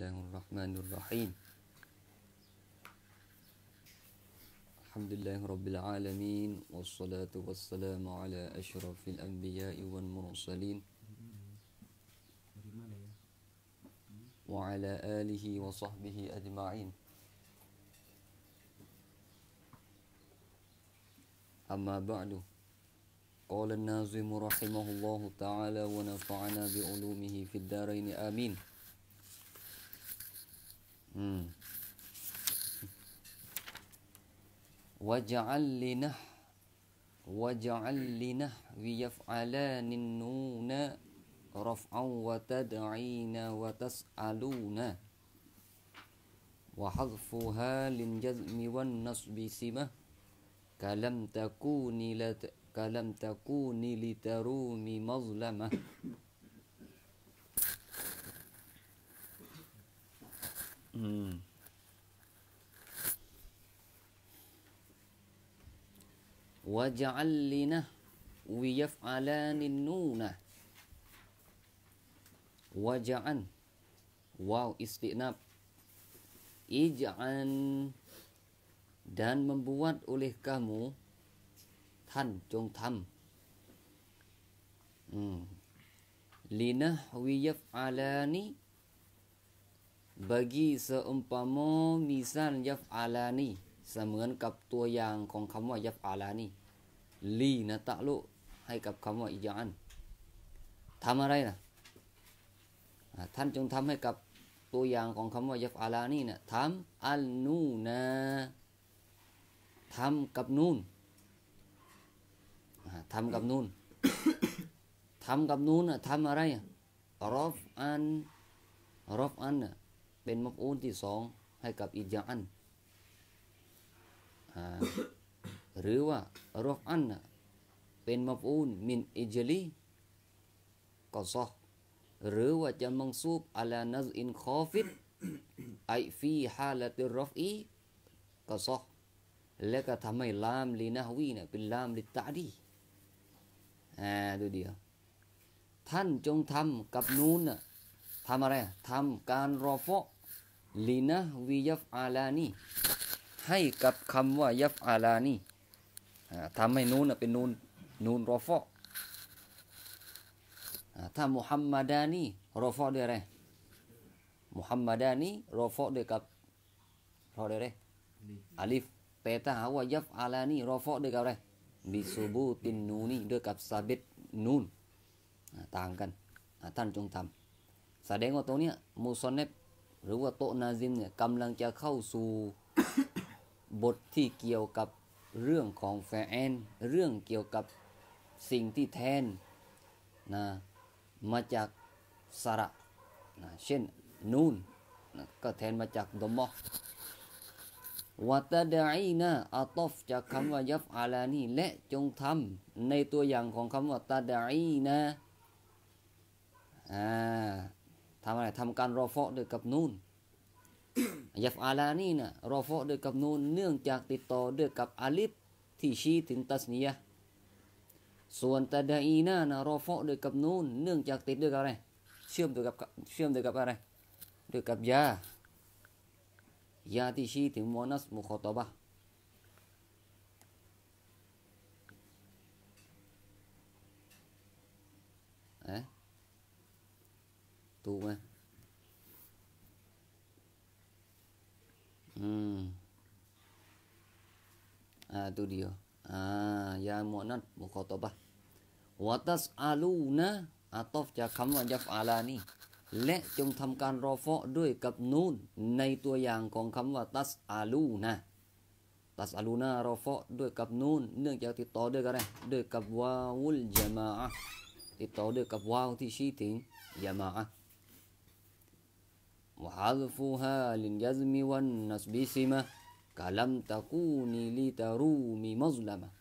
الله الرحمن الرحيم الحمد لله رب العالمين والصلاة والسلام على أشرف الأنبياء والمرسلين وعلى آله وصحبه أجمعين أما بعد قال الناظم رحمه الله تعالى ونفعنا بعلومه في الدارين آمين وجعل لنحو يفعلان النون رفعا وتدعين وتسألون وحذفها للجزم والنصب سمة كلم تكون لتروم مظلمة وجعل لنحو يفعلان النون وجعل واو istinab ij'an dan membuat oleh kamuท่านจงทำlinahwi yaf'alani bagi seumpama misal yaf'alaniเสมือนกับตัวอย่างของคำว่า yaf'alani ลีนะตะลุให้กับคำว่า ij'an ทำอะไรนะท่านจงทำให้กับตัวอย่างของคำว่า yaf'alani นะทำอัลนูนะทำกับนูนทำกับนูนทำกับนูนทำอะไรรอฟอันเป็นมัฟอูลที่สองให้กับอิจอันหรือว่ารอฟอันเป็นมัฟอูลมินอิจลีก็ซอหรือว่าจะมังซูบอัลานัซอินคอฟิดไอฟีฮาลติรอฟอีก็ซอแล้วก็ทำให้ลามลีนะฮวีเนี่ยเป็นลามลิตะดีดูเดียวท่านจงทำกับนูนทำอะไรทำการรอฟะลีนะวียัฟอาลานีให้กับคำว่ายัฟอาลานีทำให้นูนเป็นนูนรอฟะถ้ามุฮัมมัดานีรอฟะด้วยอะไรมุฮัมมัดานีรอฟะด้วยกับรอด้วยอะไรอาลิฟแต่ถ้าหาว่ายัฟอาลานีรอฟะด้วยกับอะไรบิซูบูตินนูนีด้วยกับซาบิตนูนต่างกันท่านจงทำแสดงว่าตรงนี้มุซอนเนฟหรือว่าโตนาซิมเนี่ยกำลังจะเข้าสู่ บทที่เกี่ยวกับเรื่องของแฟนเรื่องเกี่ยวกับสิ่งที่แทนมาจากสระเช่นนูนก็แทนมาจากดมอวัตดะอีนะอัตฟจากคำว่ายัฟอาลานีและจงทำในตัวอย่างของคำว่าตาดะอีนะทำอะไรทำการรอฟะด้วยกับนูนยัฟอาลานีนะรอฟะด้วยกับนูนเนื่องจากติดต่อด้วยกับอาลิฟที่ชี้ถึงตัสนียะส่วนตาดะอีนะรอฟะด้วยกับนูนเนื่องจากติดด้วยกับอะไรเชื่อมด้วยกับอะไรด้วยกับยายาที่ชี้ถึงมอนัสมุคอตบะถูกไหมตัวเดียวยามอนัสมุคอตบะวัตัสอาลูนะอัตฟจากคำว่ายัฟอาลานีและจงทำการรอฟะด้วยกับนูนในตัวอย่างของคำว่าตัสอาลูนะรอฟะด้วยกับนูนเนื่องจากติดต่อด้วยกันอะไรด้วยกับวาวุลญะมาอะห์ติดต่อด้วยกับวาวที่ชี้ถึงญะมาอะห์วะฮัซฟุฮาลินญัซมิวันนัสบิซิมะกะลัมตะกูนีลิตะรูมิมัซลัมะ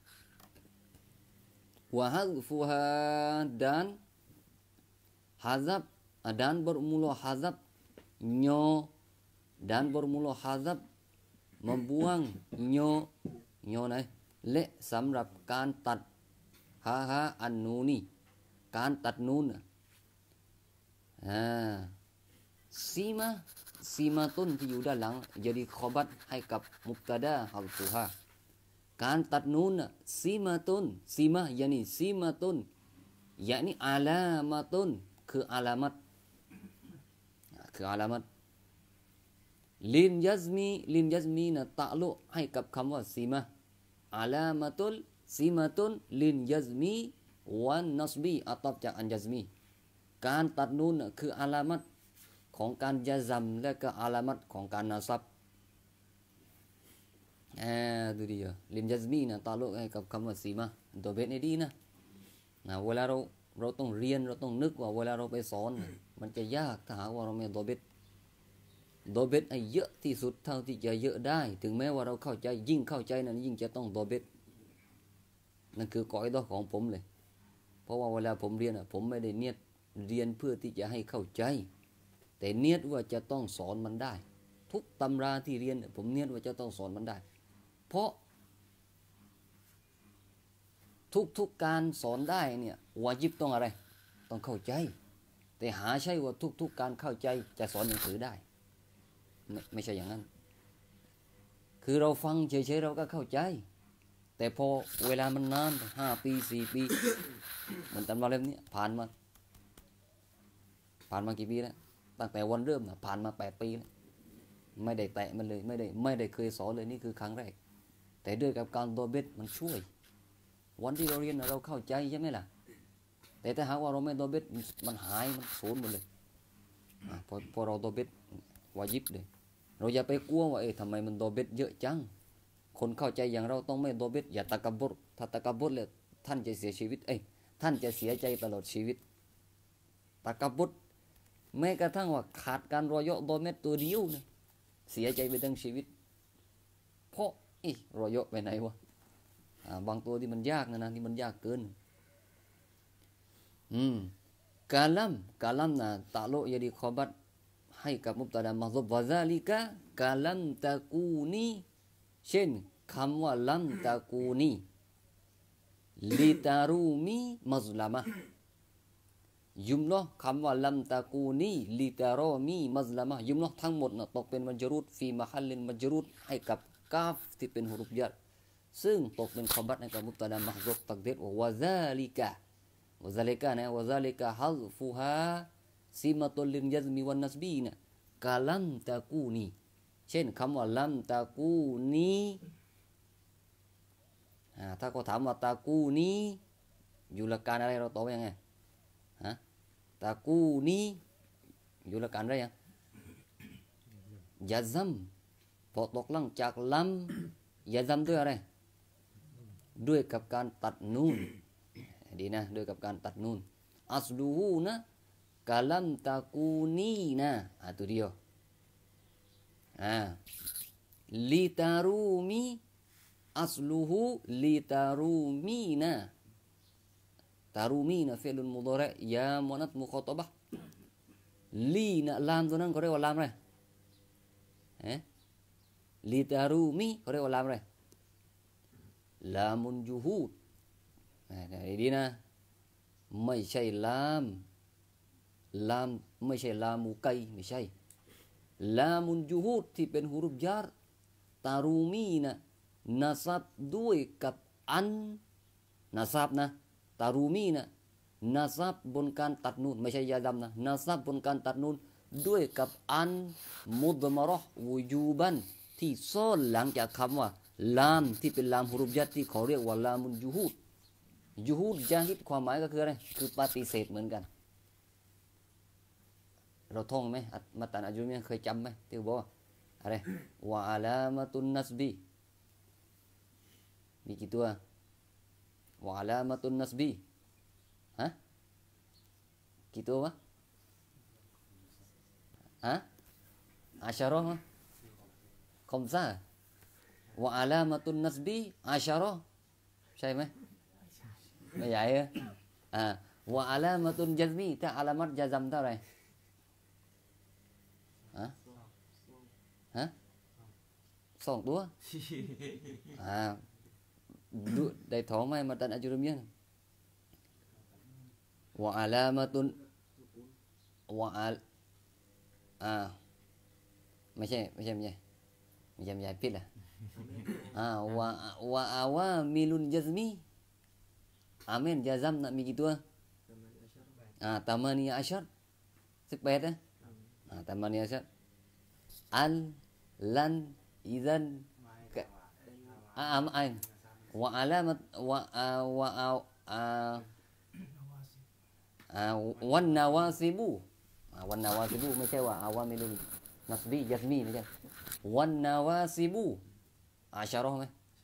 วะฮัซฟุฮาdan hazab dan bermula hazab nyo dan bermula hazab membuang nyo này และสำหรับการตัดฮาอันนูนี่การตัดนูนซีมาซีมาตุนที่อยู่ด้านหลังjadi khobatให้กับมุบตะดาฮัลฟูฮาการตัดนูนซีมาตุนซีมาyaniซีมาตุนyakniอาลามาตุนคืออาลามัตคืออาลามัตลินยัซมีนะตะลุให้กับคำว่าซีมาอาลามาตุลซีมาตุนลินยัซมีวันนัสบีอัตบจากอันยัซมีการตัดนูนคืออาลามัตของการยะซัมและก็อาลามัตของการนาซับดูดีลิมยัซมีนะตาลุกให้กับคำว่าซีมาตัวเบ็ดนี่ดีนะเวลาเราต้องเรียนเราต้องนึกว่าเวลาเราไปสอนมันจะยากถ้าหากว่าเราไม่ตัวเบ็ดให้เยอะที่สุดเท่าที่จะเยอะได้ถึงแม้ว่าเราเข้าใจยิ่งเข้าใจนั้นยิ่งจะต้องตัวเบ็ดนั่นคือกออิดะห์ของผมเลยเพราะว่าเวลาผมเรียนผมไม่ได้เนียดเรียนเพื่อที่จะให้เข้าใจแต่เนียดว่าจะต้องสอนมันได้ทุกตำราที่เรียนผมเนียดว่าจะต้องสอนมันได้เพราะทุกการสอนได้เนี่ยวาญิบต้องอะไรต้องเข้าใจแต่หาใช่ว่าทุกการเข้าใจจะสอนหนังสือได้ไม่ใช่อย่างนั้นคือเราฟังเฉยๆเราก็เข้าใจแต่พอเวลามันนาน5 ปี4 ปีเหมือนตำราเล่มนี้ผ่านมากี่ปีแล้วตั้งแต่วันเริ่มผ่านมา8 ปีแล้วไม่ได้แตะมันเลยไม่ได้เคยสอนเลยนี่คือครั้งแรกแต่ด้วยกับการตัวเบ็ดมันช่วยวันที่เราเรียนเราเข้าใจใช่ไหมล่ะแต่ถ้าหากว่าเราไม่ตัวเบ็ดมันหายมันสูญหมดเลยพอเราตัวเบ็ดวาญิบเลยเราอย่าไปกลัวว่าทำไมมันตัวเบ็ดเยอะจังคนเข้าใจอย่างเราต้องไม่ตัวเบ็ดอย่าตะกบดถ้าตะกบดเลยท่านจะเสียชีวิตท่านจะเสียใจตลอดชีวิตตะกบดแม้กระทั่งว่าขาดการรอยตัวเม็ดตัวเดียวนะเสียใจไปทั้งชีวิตเพราะรอยไปไหนวะบางตัวที่มันยากนะที่มันยากเกินกาลัมนะตะลุยะดีคอบัตให้กับมุบตะดามัซุบวะซาลิกะกาลัมตะกูนีเช่นคำว่าลัมตะกูนีลิตารูมีมัซลามะยุมละคำว่าลัมตะกูนีลิตารอมีมัซลามะยุมละทั้งหมดตกเป็นมัจรูดฟีมะฮัลลินมัจรูดให้กับกาฟที่เป็นฮุรุฟยัดซึ่งตกเป็นคอบัตในกับมุบตะดามะซุบตักดีรวะซาลิกะนะวะซาลิกะฮัลฟูฮาซิมาตุลลินยัซมีวันนัสบีนะกาลัมตะกูนีเช่นคำว่าลัมตะกูนีถ้าเขาถามว่าตะกูนีอยู่หลักการอะไรเราตอบว่ายังไงตะกูนีอยู่หลักการอะไรยังยะซัมพอตกหลังจากลัมยะซัมด้วยอะไรด้วยกับการตัดนูนดีนะด้วยกับการตัดนูนอัสลูฮูนะกาลัมตะกูนีนะตัวเดียวลิตารูมีอัสลูฮูลิตารูมีนะตารูมีนะฟิลุนมุดอเราะห์ยามุนัตมุคอตบะห์ลีนะลามตัวนั้นเขาเรียกว่าลามอะไรลิตารูมีเขาเรียกว่าลามอะไรลามุนจูฮูดดีนะไม่ใช่ลามไม่ใช่ลามูไกไม่ใช่ลามุนจูฮูดที่เป็นฮุรุฟญาร์ตารูมีนะนัซับด้วยกับอันนัซับนะตารูมีนะนัซับบนการตัดนูนไม่ใช่ยาดำนะนัซับบนการตัดนูนด้วยกับอันมุดมะเราะห์วูจูบันที่ซ่อนหลังจากคำว่าลามที่เป็นลามฮุรุฟญาร์ที่เขาเรียกว่าลามุนจูฮูดจาฮิดความหมายก็คืออะไรคือปฏิเสธเหมือนกันเราท่องไหมมาตันอาจุมีเคยจำไหมที่บอกว่าอะไรวะอาลามะตุนนัสบีมีกี่ตัววะอาลามะตุนนัสบีกี่ตัววะอาชาระคอมซาวะอาลามะตุนนัสบีอาชาระใช่ไหมไม่ใหญ่วะอาลามะตุนจัซมีถ้าอาลามัตจัซัมเท่าไหร่2 ตัวได้ท้องไหมมาตันอัจรุมยันวะอาลามะตุนวะอาไม่ใช่ผิดอ่ะwa awamilun jazmi amin jazam nak mi gitu tamani asyar 18นะtamani asyar al lan idzan wa alamat wan nawasibu ไม่ใช่ว่าawamilun nasbi jazmi ไม่ใช่วันนาวาซิบูอาชาร์ไหม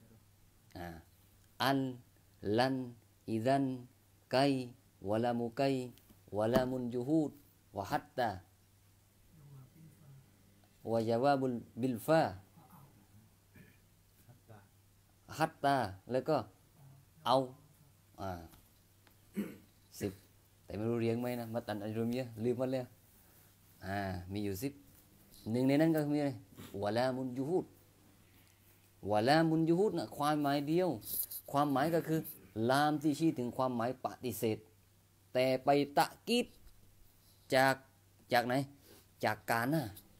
อันลันอิดันไกวะลามุไกวะลามุนจูฮูดวะฮัตตาวะจาวาบุลบิลฟาฮัตตาแล้วก็เอา10แต่ไม่รู้เรียงไหมนะมาตันอันรวมเยอะลืมหมดแล้วมีอยู่10หนึ่งในนั้นก็มีอะไรวะลามุนยูฮูดนะความหมายเดียวความหมายก็คือลามที่ชี้ถึงความหมายปฏิเสธแต่ไปตะกีดจากไหนจากกานะ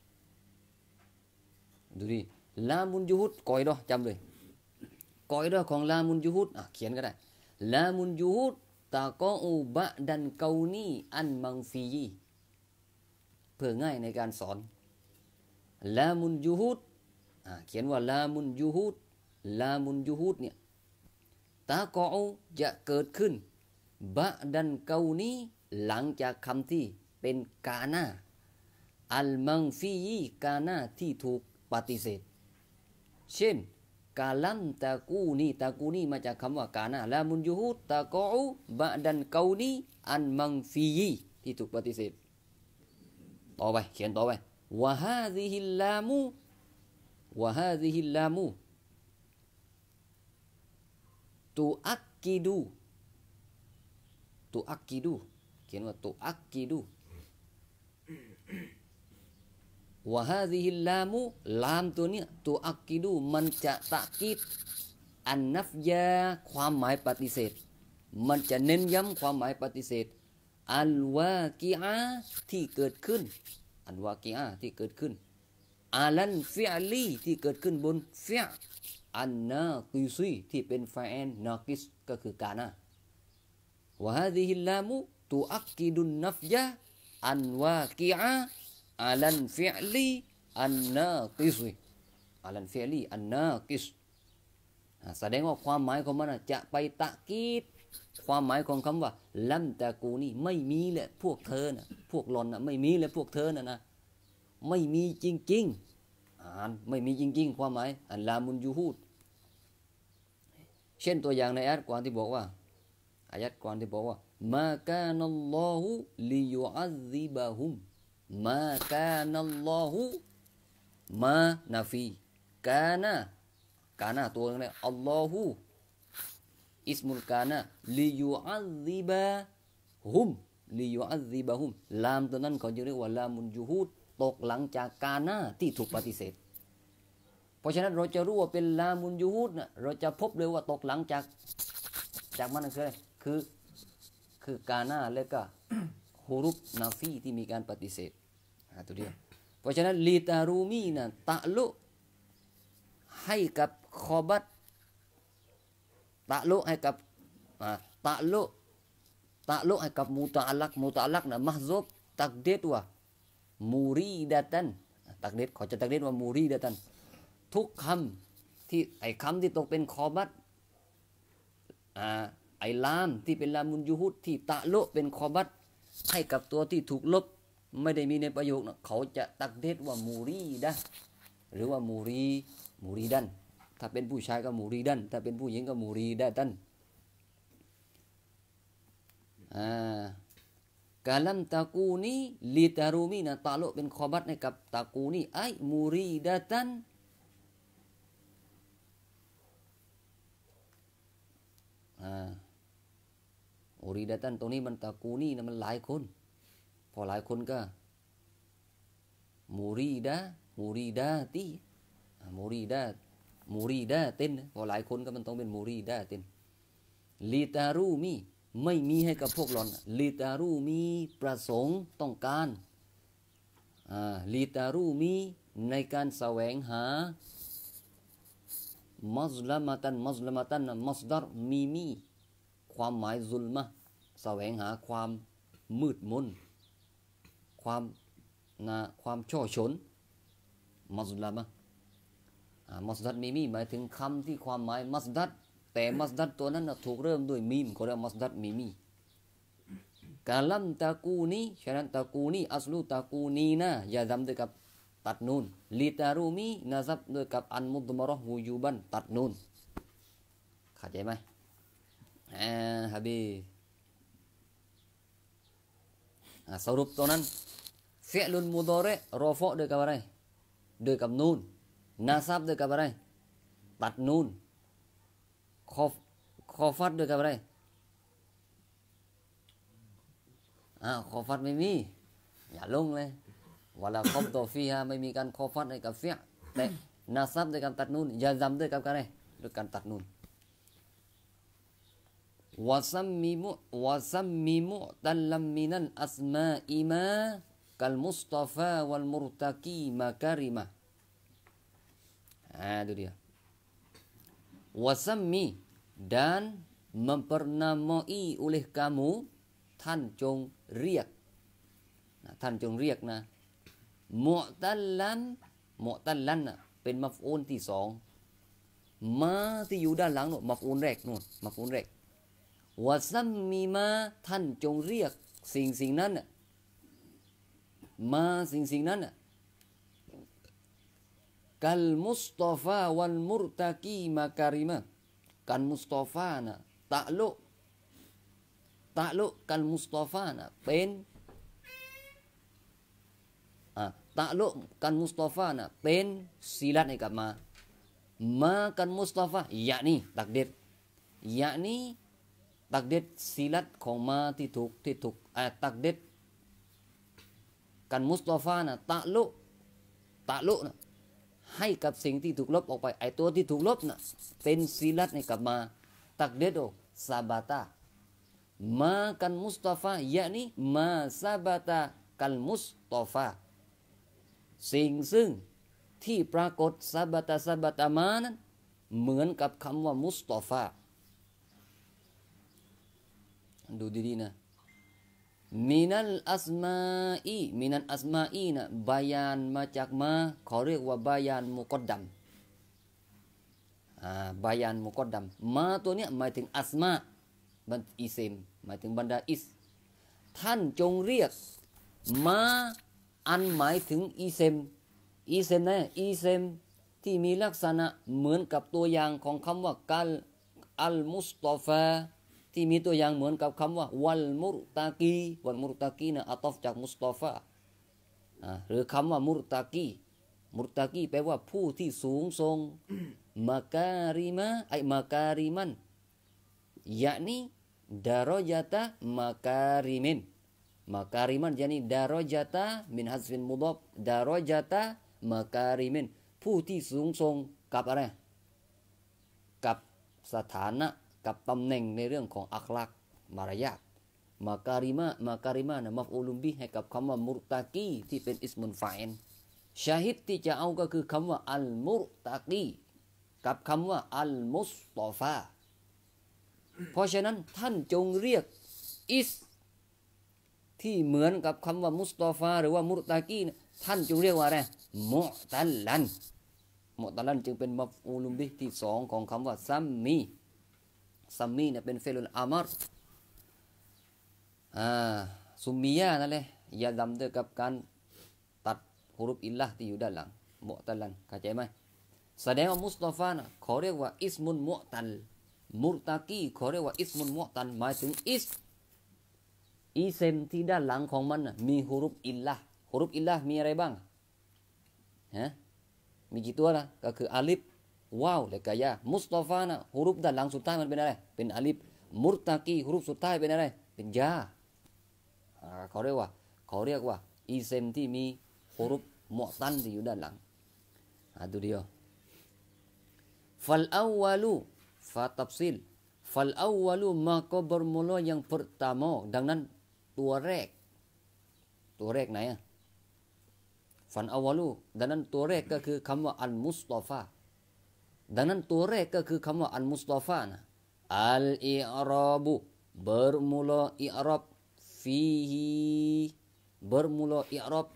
ดูดิลามุนยูฮูดกอยดอจำเลยกอยดอของลามุนยูฮูดเขียนก็ได้ลามุนยูฮูดตะกออูบะดันเกานีอันมังฟียีเพื่อง่ายในการสอนลามุนยูฮูดเขียนว่าลามุนยูฮูดเนี่ยตะกอจะเกิดขึ้นบะดันเกานีหลังจากคำที่เป็นกานาอัลมังฟียีกานาที่ถูกปฏิเสธเช่นกาลัมตะกูนีมาจากคำว่ากานาลามุนยูฮูดตะกอบะดันเกานีอัลมังฟียีที่ถูกปฏิเสธต่อไปเขียนต่อไปوهذه اللام تؤكد เขียนว่า تؤكد وهذه اللام ลามตัวเนี้ย تؤكد มันจะตะกีดอันนัฟยาความหมายปฏิเสธมันจะเน้นย้ำความหมายปฏิเสธอัลวากิอาที่เกิดขึ้นอันวากีอาที่เกิดขึ้นอาลันฟิอลีที่เกิดขึ้นบนฟิออันนากิซีที่เป็นฟาเอนนากิสก็คือกานะวะฮาซิฮิลลามุตุอักกิดุนนัฟยะอันวากีอาอาลันฟิอลีอันนากิซีอาลันฟิอลีอันนากิสแสดงว่าความหมายของมันจะไปตะกีดความหมายของคำว่าลัมตะกูนี่ไม่มีแหละพวกเธอนะพวกหลอนนะไม่มีแหละพวกเธอนะไม่มีจริงๆไม่มีจริงๆความหมายอันลามุนยูฮูดเช่นตัวอย่างในอายะห์กวานที่บอกว่ามา กานัลลอฮุลิยุอัซซิบะฮุมมา กานัลลอฮุมานาฟีกานะตัวนั้นอัลลอฮุอิสมุลกานะลิยูอัซซิบะฮุมลามตัวนั้นเขาจะเรียกว่าลามุนยูฮูดตกหลังจากกานะที่ถูกปฏิเสธเพราะฉะนั้นเราจะรู้ว่าเป็นลามุนยูฮูดนะเราจะพบเลยว่าตกหลังจากมันคืออะไรคือกานะแล้วก็ฮุรุฟนาฟีที่มีการปฏิเสธตัวเดียวเพราะฉะนั้นลีตารูมีนะตะลุให้กับคอบัตตะลุให้กับตะลุให้กับมูตะอัลักนะมะฮซุบตักเดตว่ามูรีดะตันตักเดตเขาจะตักเดตว่ามูรีดะตันทุกคำที่คำที่ตกเป็นคอบัตลามที่เป็นลามุนยูฮุดที่ตะลุเป็นคอบัตให้กับตัวที่ถูกลบไม่ได้มีในประโยคนะเขาจะตักเดตว่ามูรีดะหรือว่ามูรีดันถ้าเป็นผู้ชายก็มูรีดันถ้าเป็นผู้หญิงก็มูรีดะตันกาลัมตะกูนีลิตารูมีนะตะลุเป็นคอบัตให้กับตะกูนีไอมูรีดะตันมูรีดะตันตรงนี้มันตะกูนีนะมันหลายคนพอหลายคนก็มูรีดาตีมูรีดาเต้นพอหลายคนก็มันต้องเป็นมูรีดาเต้นลิตารูมีไม่มีให้กับพวกหลอนลิตารูมีประสงค์ต้องการลีตารูมีในการแสวงหามัซลามาตันมัสดัรมีความหมายซุลมะแสวงหาความมืดมนความช่อฉนมัซลามะมัสดัรมีหมายถึงคำที่ความหมายมัสดัรแต่มัสดัรตัวนั้นถูกเริ่มด้วยมีมเขาเรียกมัสดัรมีกาลัมตะกูนีฉะนั้นตะกูนีอัสลูตะกูนีนะอย่าจำด้วยกับตัดนูนลิตารูมีนะซับด้วยกับอันมุดมะรอฮูยูบันตัดนูนเข้าใจไหมฮับบีสรุปตรงนั้นฟิอลุนมุดอเรรอฟะด้วยกับอะไรด้วยกับนูนนาซับด้วยกับอะไรตัดนูนคอฟัดด้วยกับอะไรคอฟัดไม่มีอย่าลงเลยวลาคอมโตฟีฮะไม่มีการคอฟัดให้กับฟิแต่นาซับด้วยการตัดนูนยาซัมด้วยกับอะไรด้วยการตัดนูนวะซัมมิมุตัลลัมมินัลอัสมาอิมากัลมุสตอฟาวัลมุรตะกีมะการิมะitu dia wasammi dan mempernamai oleh kamu ท่านจงเรียกท่านจงเรียกนะมุอตัลลันเป็นมัฟอูลที่สองมาที่อยู่ด้านหลังโน่นมัฟอูลแรกโน่นมัฟอูลแรกวะซัมมีมาท่านจงเรียกสิ่งนั้นมาสิ่งนั้นกัลมุสตอฟาวัลมุรตะกีมะการิมะกันมุสตอฟานะตะลุกันมุสตอฟานะเป็นตะลุกันมุสตอฟานะเป็นสิลัดให้กับมากันมุสตอฟาyakni takdirสิลัดของมาที่ถูกtakdirกันมุสตอฟานะตะลุนะให้กับสิ่งที่ถูกลบออกไปไอตัวที่ถูกลบนะเป็นสิลัดให้กับมาตักเดโดซาบาตามากันมุสตอฟาyakniมาซาบาตากันมุสตอฟาสิ่งซึ่งที่ปรากฏซาบาตามานั้นเหมือนกับคำว่ามุสตอฟาดูดีๆนะมินัลอัสมาอีนะบายานมาจากมาเขาเรียกว่าบายานมุกอดดัมบายานมุกอดดัมมาตัวเนี้ยหมายถึงอัสมาบันอิเซมหมายถึงบรรดาอิสท่านจงเรียกมาอันหมายถึงอิเซมนะอิเซมที่มีลักษณะเหมือนกับตัวอย่างของคำว่ากัลอัลมุสตอฟาที่มีตัวอย่างเหมือนกับคำว่าวัลมุรตากีนะอัตอฟจากมุสตอฟาหรือคำว่ามุรตากีแปลว่าผู้ที่สูงทรงมาการิมันyakni darajata makariman yakni darajata min hazfin mudhaf darajata makariminผู้ที่สูงทรงกับอะไรกับสถานะกับตำแหน่งในเรื่องของอัคลักมารยาทมาการิมานะมัฟอูลุมบิให้กับคำว่ามุรตะกีที่เป็นอิสมุนฟาอิลชาฮิดที่จะเอาก็คือคำว่าอัลมุรตะกีกับคำว่าอัลมุสตอฟาเพราะฉะนั้นท่านจงเรียกอิสที่เหมือนกับคำว่ามุสตอฟาหรือว่ามุรตะกีท่านจงเรียกว่าอะไรมุตัลลันจึงเป็นมัฟอูลุมบิที่สองของคำว่าซัมมีเนี่ยเป็นเฟลุลอามารซุมมียะนั่นแหละอย่าดำด้วยกับการตัดฮุรุฟอิลละที่อยู่ด้านหลังมุตัลลันเข้าใจไหมแสดงว่ามุสตอฟานะเขาเรียกว่าอิสมุนมุตัลมุรตะกีเขาเรียกว่าอิสมุนมุตัลหมายถึงอีเซมที่ด้านหลังของมันมีฮุรุฟอิลละมีอะไรบ้างมีกี่ตัวนะก็คืออาลิฟว้าวและกายามุสตอฟานะฮุรุฟด้านหลังสุดท้ายมันเป็นอะไรเป็นอาลิฟมุรตะกีฮุรุฟสุดท้ายเป็นอะไรเป็นยาเขาเรียกว่าอีเซมที่มีฮุรุฟมุตัลที่อยู่ด้านหลังดูเดียวฟัลอาวาลูฟาตับซิลฟัลอาวาลูmaka bermula yang pertamaดังนั้นตัวแรกไหนฟันอาวาลูดังนั้นตัวแรกก็คือคำว่าอัลมุสตอฟาดังนั้นตัวแรกก็คือคำว่าอัลมุสตอฟานะอัลอิราบุbermula i'rab fihi bermula i'rab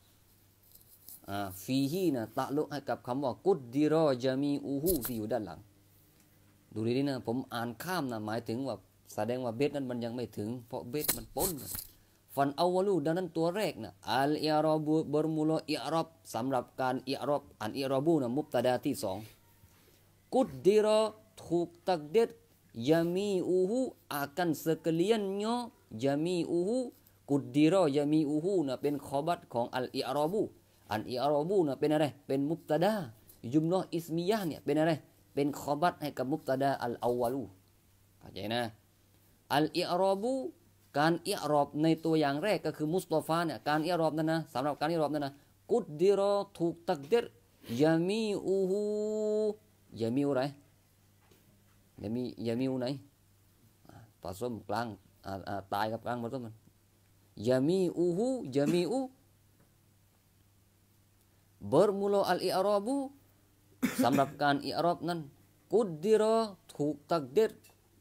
fihi นะตะลุกให้กับคำว่ากุดดิรอจามีอูฮูที่อยู่ด้านหลังดูดีๆนะผมอ่านข้ามนะหมายถึงว่าแสดงว่าเบสนั้นมันยังไม่ถึงเพราะเบสมันปนฟันอาวาลูดังนั้นตัวแรกนะอัลอิราบุbermula i'rabสำหรับการอิอรอบอันอิราบูนะมุบตะดาที่สองกุดดิรอถูกตักเด็ดยามีอูฮู akan sekaliannya ยามีอูฮูกุดดิรอยามีอูฮูนะเป็นขอบัตของอัลอิอรอบูอันอิอรอบูนะเป็นอะไรเป็นมุบตะดายุมลออิสมียะเนี่ยเป็นอะไรเป็นขอบัตให้กับมุบตะดาอัลอาวาลูเข้าใจนะอัลอิอรอบูการอิอรอบในตัวอย่างแรกก็คือมุสตอฟาเนี่ยการอิอรอบนั้นนะสำหรับการอิอรอบนั้นนะกุดดิรอถูกตักดิรยามีอูฮูยามีอะไรยามีอูไหนผสมกลางตายกับกลางผสมมันยามีอูฮูยามีอูbermula al-i'rabu สำหรับการอิอรอบนั้นกุดดิรอถูกตักดิร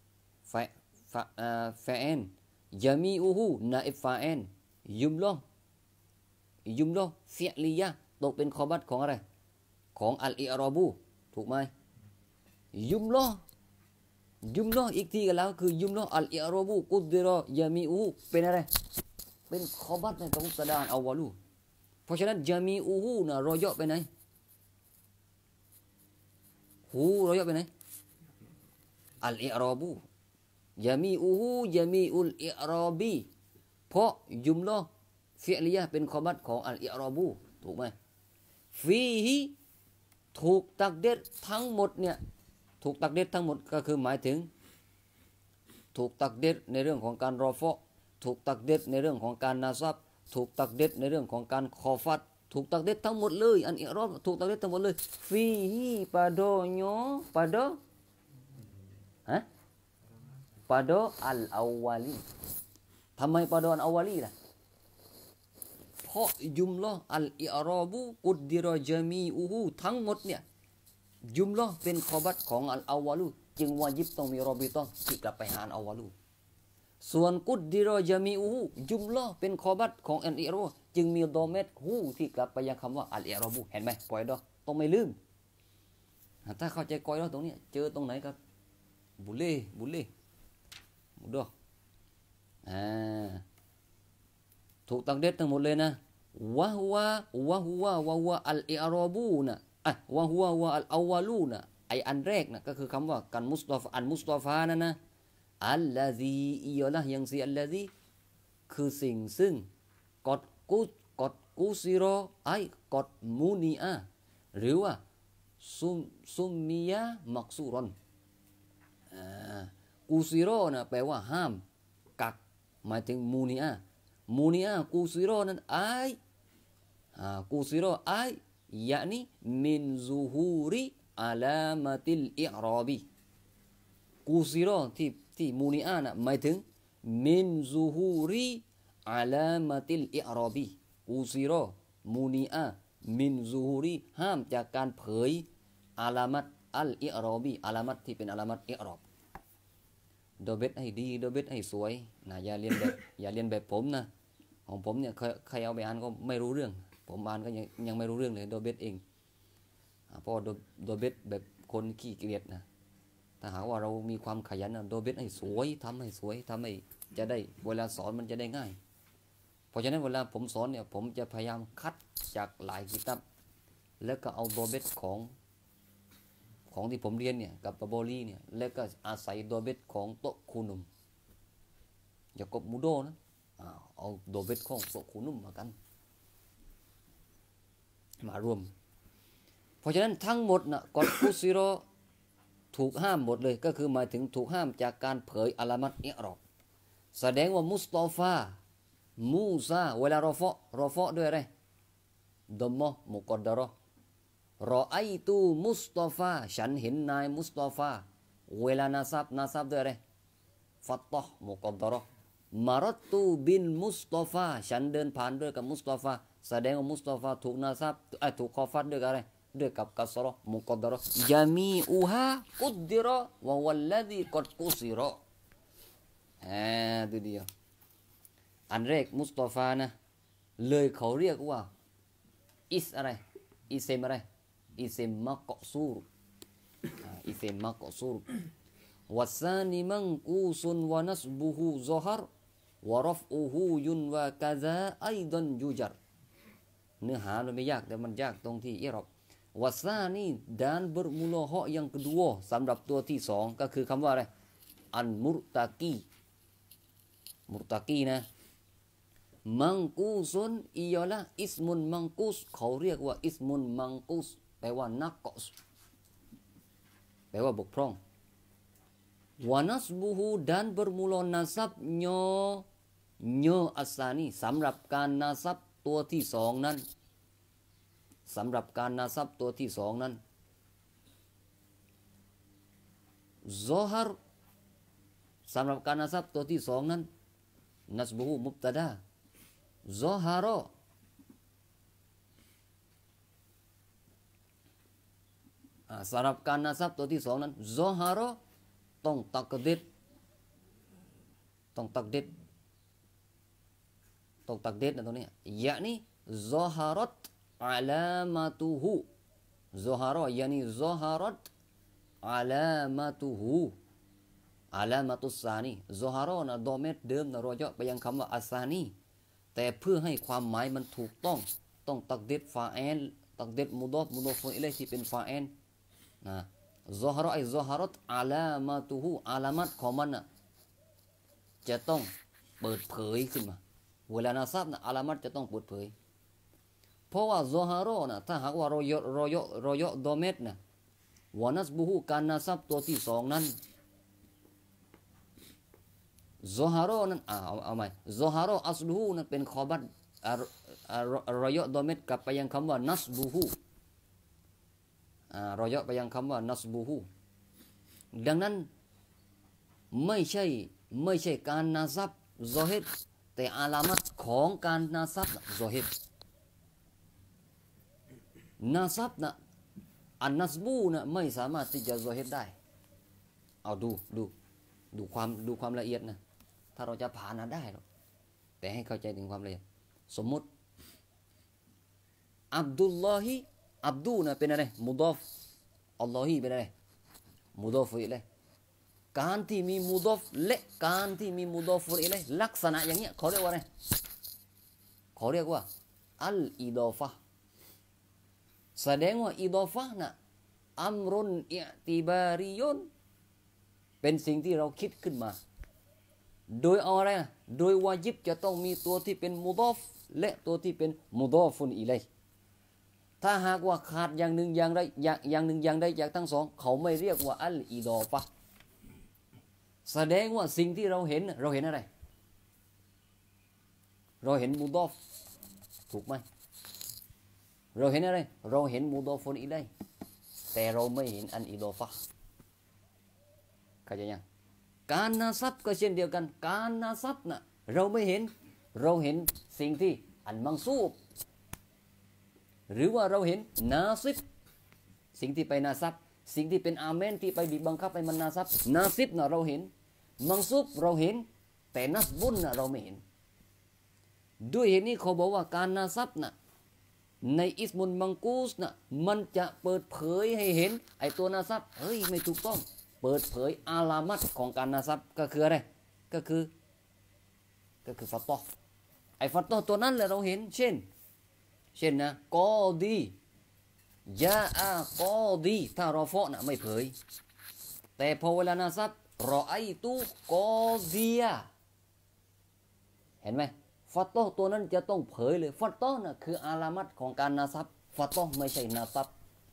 ฟาเอนยามีอูฮูนาอิฟฟาเอนยุมลอฟิอลียะตกเป็นขอบัตของอะไรของอัลอิอรอบูถูกไหมยุมลออีกทีกันแล้วคือยุมลออัลอิอรอบูกุดดิรอยามีอูเป็นอะไรเป็นขอบัตในกับมุบตะดาอัลวาลูเพราะฉะนั้นยามีอูฮูนะรอยะไปไหนหูรอยะไปไหนอัลอิอรอบูยามีอูฮูยามีอุลอิอรอบีเพราะยุมลอฟิอลียะเป็นขอบัตของอัลอิอรอบูถูกไหมฟีฮิถูกตักเด็ดทั้งหมดเนี่ยถูกตักเด็ดทั้งหมดก็คือหมายถึงถูกตักเด็ดในเรื่องของการรอฟะถูกตักเด็ดในเรื่องของการนาซับถูกตักเด็ดในเรื่องของการคอฟัดถูกตักเด็ดทั้งหมดเลยอันอิอรอบถูกตักเด็ดทั้งหมดเลยฟีฮิpadonyo pada pada al awali ทำไม pada al awali ล่ะเพราะยุมลออัลอิอรอบูกุดดิรอจามีอูฮูทั้งหมดเนี่ยยุมลอเป็นขอบัตของอัลอาวาลูจึงวาญิบต้องมีรอบิตอที่กลับไปหาอัลอาวาลูส่วนกุดดิรอจามีอูฮูยุมลอเป็นขอบัตของอัลอิรอจึงมีดอเมตฮูที่กลับไปยังคำว่าอัลอิรอบูเห็นไหมปล่อยดอต้องไม่ลืมถ้าเข้าใจกอยดอตรงนี้เจอตรงไหนก็บุเล่มุดอถูกตักเด็ดทั้งหมดเลยนะวะฮุวะอัลอิอรอบูนะวะฮุวะอัลอาวาลูนะไออันแรกนะก็คือคำว่ากันมุสตอฟาอันมุสตอฟานั่นนะอัลลาซีอิยละยังซีอัลลาซีคือสิ่งซึ่งกดกูซิโรไอกดมูนีอาหรือว่าซุมมียะมักซูรอนกูซิโรนะแปลว่าห้ามกักหมายถึงมูนีอากูซิโรนั้นไอกูซิโรไอyakni min zuhuri alamatil i'rabi กูซิโรที่มูนีอานะหมายถึงมินซูฮูรีอาลามาติลอิอรอบีกูซิโรมูนีอามินซูฮูรีห้ามจากการเผยอาลามัตอัลอิอรอบีอาลามัตที่เป็นอาลามัตอิอรอบโดเบ็ดให้ดีโดเบ็ดให้สวยนะอย่าเรียนแบบผมนะของผมเนี่ยใครเอาไปอ่านก็ไม่รู้เรื่องผมอ่านก็ยังไม่รู้เรื่องเลยโดเบ็ดเองเพราะโดเบ็ดแบบคนขี้เกียจนะถ้าหากว่าเรามีความขยันโดเบ็ดให้สวยทำให้จะได้เวลาสอนมันจะได้ง่ายเพราะฉะนั้นเวลาผมสอนเนี่ยผมจะพยายามคัดจากหลายกิตับแล้วก็เอาโดเบ็ดของที่ผมเรียนเนี่ยกับตะโบลีเนี่ยแล้วก็อาศัยโดเบ็ดของโตคูนุมอย่ากบมูโดนะเอาโดเบ็ดของโตคูนุมมากันมารวมเพราะฉะนั้นทั้งหมดนะกอดกุซิโรถูกห้ามหมดเลยก็คือหมายถึงถูกห้ามจากการเผยอาลามัตอิอรอบแสดงว่ามุสตอฟามูซาเวลารอฟะด้วยอะไรดมะมุกอดดะรอรอไอตูมุสตอฟาฉันเห็นนายมุสตอฟาเวลานาซับด้วยอะไรฟัตตะมุกอดดะรอมารตูบินมุสตอฟาฉันเดินผ่านด้วยกับมุสตอฟาแสดงว่ามุสตอฟาถูกนาซับถูกคอฟัดด้วยอะไรด้วยกับกัสรอมุกอดรอยามีอูฮากุดดิรอวะวัลลดีกดกุซิรอดูเดียวอันแรกมุสตอฟานะเลยเขาเรียกว่าอิสอะไรอิเซมอะไรอิเซมมักอซูรอิเซมมักอซูรวัซานิมังกูซุนวะนัสบุฮูซอฮารวะรฟอูฮูยุนวะกะซาไอดันยูจัรเนื้อหามันไม่ยากแต่มันยากตรงที่อิรอบวัซานีdan bermula ha yang kedua สำหรับตัวที่สองก็คือคำว่าอะไรอันมุรตะกีมุรตะกีนะมังกูซุนialah ismun mangkus เขาเรียกว่าอิสมุนมังกุสแปลว่านักกอสแปลว่าบกพร่องวานัสบูฮูdan bermula nasabnya nya asani สำหรับการนาซับตัวที่สองนั้นสำหรับการนาซับตัวที่สองนั้นซอฮารสำหรับการนาซับตัวที่สองนั้นนัสบูฮูมุบตะดาซอฮารอสำหรับการนาซับตัวที่สองนั้นซอฮารอต้องตักดิดต้องตักดิดต้องตักดิดนะตรงนี้ยะนี่ซอฮารัตอาลามาตุฮูซอฮารอยะนี่ซอฮารัตอาลามาตุฮูอาลามาตุสซานีซอฮารอนะดอเมตเดิมนะรอเยาะไปยังคำว่าอัสซานีแต่เพื่อให้ความหมายมันถูกต้องตักดิดฟาเอลตักดิดมุดอฟอิลัยที่เป็นฟาเอลนะซอฮารอไอซอฮารัตอาลามาตุฮูอาลามัตของมันนะจะต้องเปิดเผยขึ้นมาเวลานาซับนะอาลามัตจะต้องเปิดเผยเพราะว่าซอฮารอนะถ้าหากว่ารอยะดอเมตนะวานัสบูฮูการนาซับตัวที่สองนั้นซอฮารอนั้นเอาใหม่ซอฮารออัสลูฮูนั้นเป็นคอบัตรอยะดอเมตกลับไปยังคำว่านัสบูฮูรอยะไปยังคำว่านัสบูฮูดังนั้นไม่ใช่การนาซับซอฮิดแต่อาลามัตของการนาซับซอฮิดนาซับนะอันนัสบูนะไม่สามารถที่จะซอฮิดได้เอาดูความละเอียดนะถ้าเราจะผ่านได้หรอกแต่ให้เข้าใจถึงความละเอียดสมมุติอับดุลลอฮิอับดูนะเป็นอะไรมุดอฟอัลลอฮีเป็นอะไรมุดอฟอิลัยการที่มีมุดอฟและการที่มีมุดอฟอิลัยลักษณะอย่างเงี้ยเขาเรียกว่าอะไรเขาเรียกว่าอัลอิดอฟะแสดงว่าอิดอฟะนะอัมรุนอิติบาริยุนเป็นสิ่งที่เราคิดขึ้นมาโดยเอาอะไรนะโดยวาญิบจะต้องมีตัวที่เป็นมุดอฟและตัวที่เป็นมุดอฟุนอิลัยถ้าหากว่าขาดอย่างหนึ่งอย่างใดจากทั้งสองเขาไม่เรียกว่าอัลอิดอฟะแสดงว่าสิ่งที่เราเห็นอะไรเราเห็นมุดอฟถูกไหมเราเห็นอะไรเราเห็นมุดอฟุนอิลัยแต่เราไม่เห็นอัลอิดอฟะเข้าใจยังการนาซับก็เช่นเดียวกันการนาซับนะเราไม่เห็นเราเห็นสิ่งที่อันมังซูบหรือว่าเราเห็นนาซิบสิ่งที่ไปนาซับสิ่งที่เป็นอาเมนที่ไปบีบบังคับให้มันนาซับนาซิบนะเราเห็นมังซูบเราเห็นแต่นัสบุนนะเราไม่เห็นด้วยเหตุนี้เขาบอกว่าการนาซับนะในอิสมุนมังกูสนะมันจะเปิดเผยให้เห็นไอตัวนาซับเฮ้ยไม่ถูกต้องเปิดเผยอาลามัตของการนาซับก็คืออะไรก็คือฟัตตอไอฟัตตอตัวนั้นแหละเราเห็นเช่นนะกอดียาอากอดีถ้ารอฟอนะไม่เผยแต่พอเวลานาซับรอไอตูกอดียเห็นไหมฟัตตอตัวนั้นจะต้องเผยเลยฟัตตอนะคืออาลามัตของการนาซับฟัตตอไม่ใช่นาซับ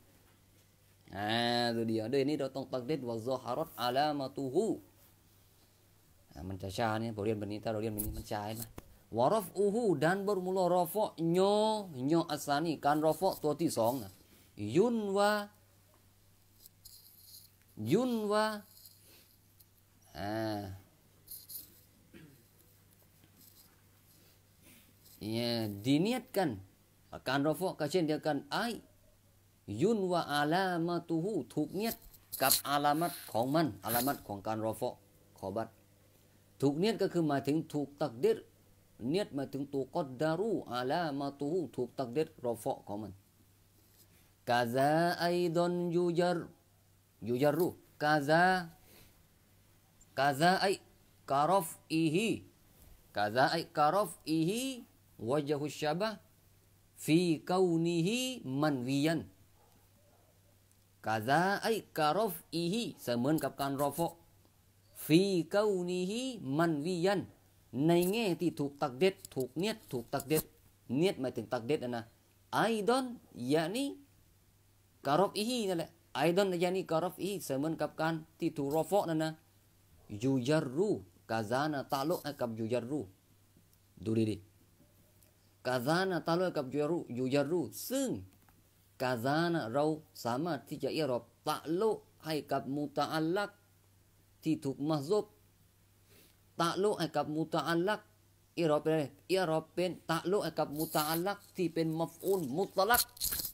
ตัวเดียวด้วยนี้เราต้องตักดิดว่าซอฮารัตอาลามาตูฮูมันจะช้าเนี่ยเราเรียนแบบนี้ถ้าเราเรียนแบบนี้มันช้าไหมวารฟอูฮูdan bermula rafa nyo asani การรอฟอตัวที่สองนะยุนวาdiniatkan การรอฟอก็เช่นเดียวกันไอยุนวะอาลามาตูฮูถูกเนียดกับอาลามัตของมันอาลามัตของการรอฟอขอบัตถูกเนียดก็คือหมายถึงถูกตักดิรเนียดหมายถึงตัวกอดดารูอาลามาตูฮูถูกตักดิรรอฟอของมันกาซาไอดอนยูจารุกาซาไอการอฟอีฮีกาซาไอการอฟอีฮีวะจฮุชชะบะฟีกาวนิฮีมันวิยันกาซาไอการอฟอีฮีเสมือนกับการรอฟอฟีกาวนิฮีมันวิยันในแง่ที่ถูกตักเด็ดถูกเนียดถูกตักเด็ดเนียดหมายถึงตักเด็ดนะไอดอนยานีการอฟอีฮีนั่นแหละไอดอนยานีการอฟอีฮีเสมือนกับการที่ถูกรอฟอนั่นนะยูจารูกาซานะตะลุกับยูจารูดูดีๆกาซานะตะลุกับยูจารูซึ่งกาซานะเราสามารถที่จะอิรอบตะลุให้กับมุตะอัลลักที่ถูกมะซุบตะลุให้กับมุตะอัลลักอิรอบเป็นอิรอบเป็นตะลุให้กับมุตะอัลลักที่เป็นมัฟอูลมุตลัก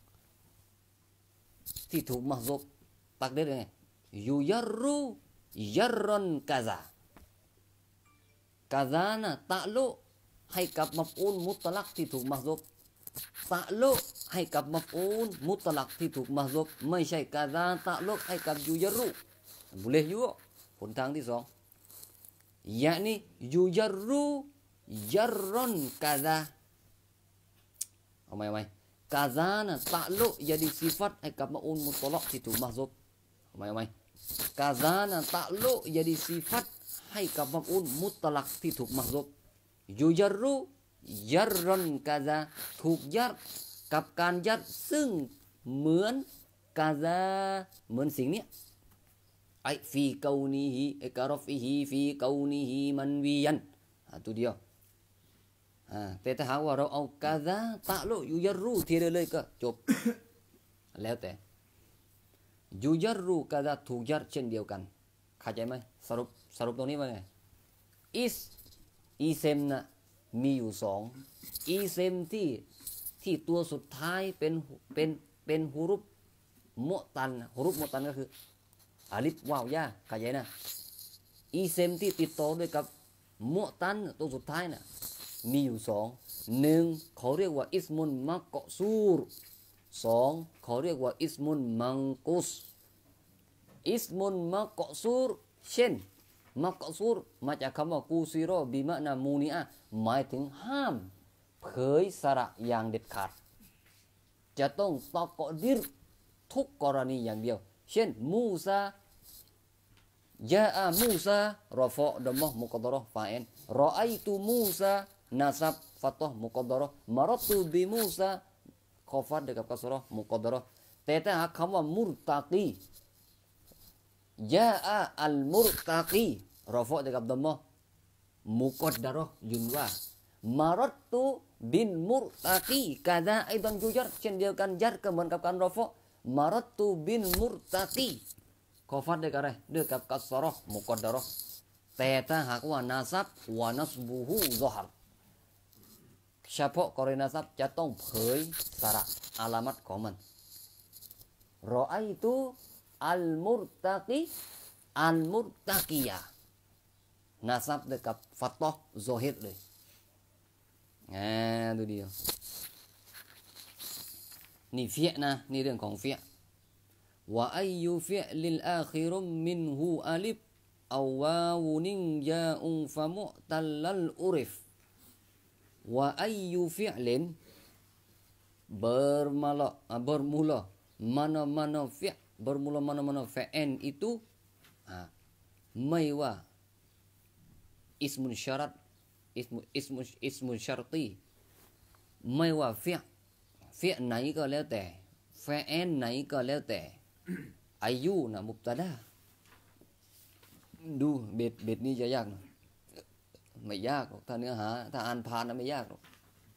ที่ถูกมะซุบตักได้ไงยูจารูยัรรอนกาซากาซานะตะลุให้กับมัฟอูลมุตลักที่ถูกมะซุบตะลุให้กับมัฟอูลมุตลักที่ถูกมะซุบไม่ใช่กาซาตะลุให้กับยูจารุboleh jugaหนทางที่สองyakniยูจารุยัรรอนกาซาเอาไหมกาซานะตะลุjadi sifatให้กับมัฟอูลมุตลักที่ถูกมะซุบเอาไหมกาซานะตะลุjadi sifatให้กับมัฟอูลมุตลักที่ถูกมะซุบยูจารุยัรรอนกาซาถูกยัดกับการยัดซึ่งเหมือนกาซาเหมือนสิ่งนี้ไอฟีกาวนีฮีไอการอฟฮีฟีกาวนีฮีมันวิยันตัวเดียวแต่ถ้าหากว่าเราเอากาซาตะลุยูจารุทีเดียวเลยก็จบ แล้วแต่ยูจารุกาซาถูกยัดเช่นเดียวกันเข้าใจไหมสรุปตรงนี้ว่าไงอีเซมนะมีอยู่สองอีเซมที่ตัวสุดท้ายเป็นฮุรุฟมุตันฮุรุฟมุตันก็คืออาลิฟวาวยาเข้าใจนะอีเซมที่ติดต่อด้วยกับมุตันตัวสุดท้ายนะมีอยู่สองหนึ่งเขาเรียกว่าอิสมุนมักกอซูรสองเขาเรียกว่าอิสมุนมังกุสอิสมุนมักกอซูรเช่นมักกอซูรมาจากคำว่ากูซิโรบิมะนามูนีอะหมายถึงห้ามเผยสระอย่างเด็ดขาดจะต้องตะกอดิรทุกกรณีอย่างเดียวเช่นมูซายาอามูซารอฟอดมะมุกดารอฟาอินรอไอตูมูซาnasab fathah muqaddarah maratu bi Musa khafad dengan kasrah muqaddarah แต่ถ้าหากคำว่ามุรตะกียาอัลมุรตะกีรอฟะdengan dhammah muqaddarah ยืนว่ามารัตุบินมุรตะกีกาซาไอดอนยูจัรเช่นเดียวกันยัดก็เหมือนกับการรอฟะมารัตุบินมุรตะกีขอฟัดด้วยกันอะไรด้วยกับกัสรอมุกอดดารอแต่ถ้าหากว่านาซับวานัสบูฮูซอฮัรเฉพาะกรณีนาซับจะต้องเผยสระอาลามัตของมันรอไอตูอัลมุรตะกีอัลมุรตะกียานาซับด้วยกับฟัตตอซอฮิรเลยดูเดียวนี่เฟียนะนี่เรื่องของเฟียว่าอายุฟิอลิลอาคิรุมมินฮูอาลิบเอาวาวุนิงยาอุฟะมุตัลลัลอุริฟว่าอายุฟิอลินbermula mana-mana fi'l bermula mana-mana fa'an ituไม่ว่าismun syarat ismun syarti ไม่ว่าฟิ์ไหนก็แล้วแต่ฟาอิลไหนก็แล้วแต่อายุนะมุบตะดาดูเบ็ดนี้จะยากหน่อยไม่ยากหรอกถ้าเนื้อหาถ้าอ่านผ่านนะไม่ยากหรอก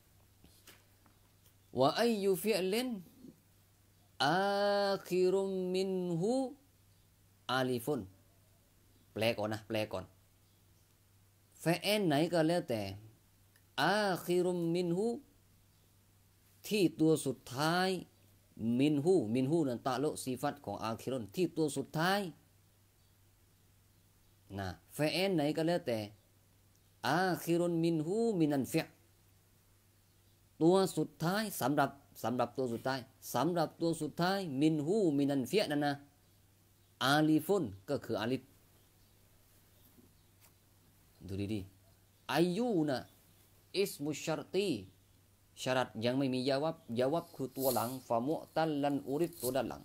ว่าอายุฟิอลินอาคิรุมมินฮูอาลิฟุนแปลก่อนนะแปลก่อนฟาอิลไหนก็แล้วแต่อาคิรุมมินฮูที่ตัวสุดท้ายมินฮูนั้นตะลุซีฟัตของอาคิรุนที่ตัวสุดท้ายนะฟะอิลไหนก็แล้วแต่อาคิรุนมินฮูมินันฟิอตัวสุดท้ายสำหรับตัวสุดท้ายสำหรับตัวสุดท้ายมินฮูมินันฟิอนั่นนะอาลิฟุนก็คืออาลิฟดูดีๆอายุนะอิสมุชรตีชารัตยังไม่มียาวับคือตัวหลังฟามุตัลลันอุริฟตัวด้านหลัง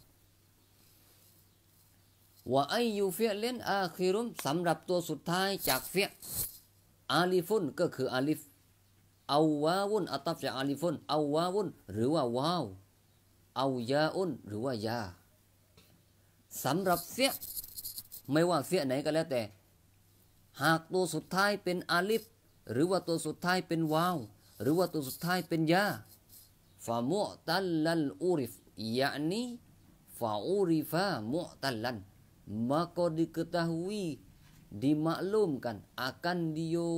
ว่าอายุเฟียเล่นอาคิรุมสำหรับตัวสุดท้ายจากเฟียอาลิฟุนก็คืออาลิฟเอาวาวุนอัตัฟจากอาลิฟุนเอาวาวุนหรือว่าวาวเอายาอุนหรือว่ายาสำหรับเฟียไม่ว่าเฟียไหนก็แล้วแต่หากตัวสุดท้ายเป็นอาลิฟหรือว่าตัวสุดท้ายเป็นวาวหรือว่าตัวสุดท้ายเป็นยาฟามุตัลลันอูริฟยะนีฟาอูริฟามุตัลลันmaka diketahui dimaklumkan akan dia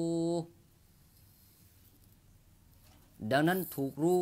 ดังนั้นถูกรู้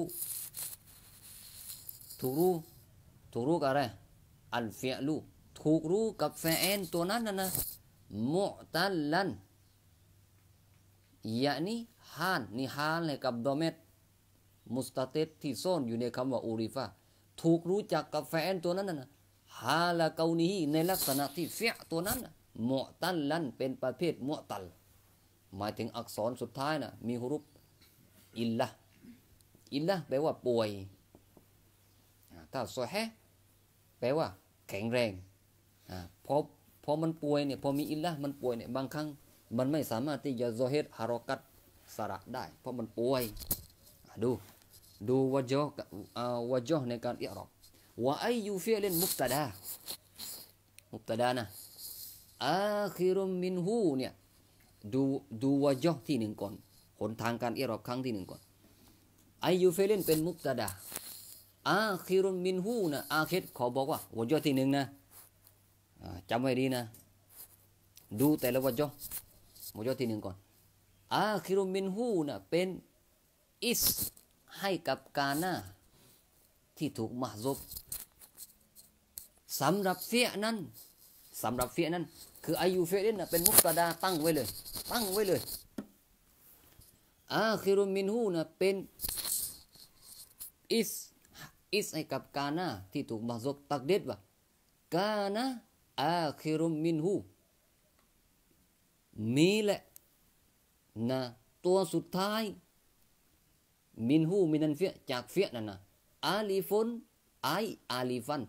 กับอะไรอัลฟิอลูถูกรู้กับฟาอิลตัวนั้นนะมุตัลลันยะนีฮานนี่ฮานเลยกับดอเมตมุสตาติดที่ซ่อนอยู่ในคำว่าอูริฟาถูกรู้จักกับฟาอิลตัวนั้นนะฮาลาเกานีในลักษณะที่เฟียตัวนั้นมุตัลลันเป็นประเภทมุตัลหมายถึงอักษรสุดท้ายนะมีฮุรุฟอิลละแปลว่าป่วยถ้าซอฮีห์แปลว่าแข็งแรงพอมันป่วยเนี่ยพอมีอิลละมันป่วยเนี่ยบางครั้งมันไม่สามารถที่จะซอฮีห์ฮารอกัตสระได้เพราะมันป่วยดูวะจอในการอิอรอบว่าอายุฟิอลินมุบตะดานะอาคิรุมมินฮูเนี่ยดูวะจอที่หนึ่งก่อนหนทางการอิอรอบครั้งที่หนึ่งก่อนอายุฟิอลินเป็นมุบตะดาอาคิรุมมินฮูนะอาคิรขอบอกว่าวะจอที่หนึ่งนะจำไว้ดีนะดูแต่ละวะจอที่หนึ่งก่อนอาคิรุมมินฮูนะเป็นอิสให้กับกานะที่ถูกมะซุบสำหรับเฟียนั้นคืออายุเฟียนั้นเป็นมุบตะดาตั้งไว้เลยอาคิรุมินฮูนะเป็นอิสให้กับกานะที่ถูกมะซุบตักเด็ดว่ากานะอาคิรุมินฮูมีแหละนะตัวสุดท้ายมินฮูมินันเฟียจากเฟียนั่นนะอาลีฟุนอาลีฟัน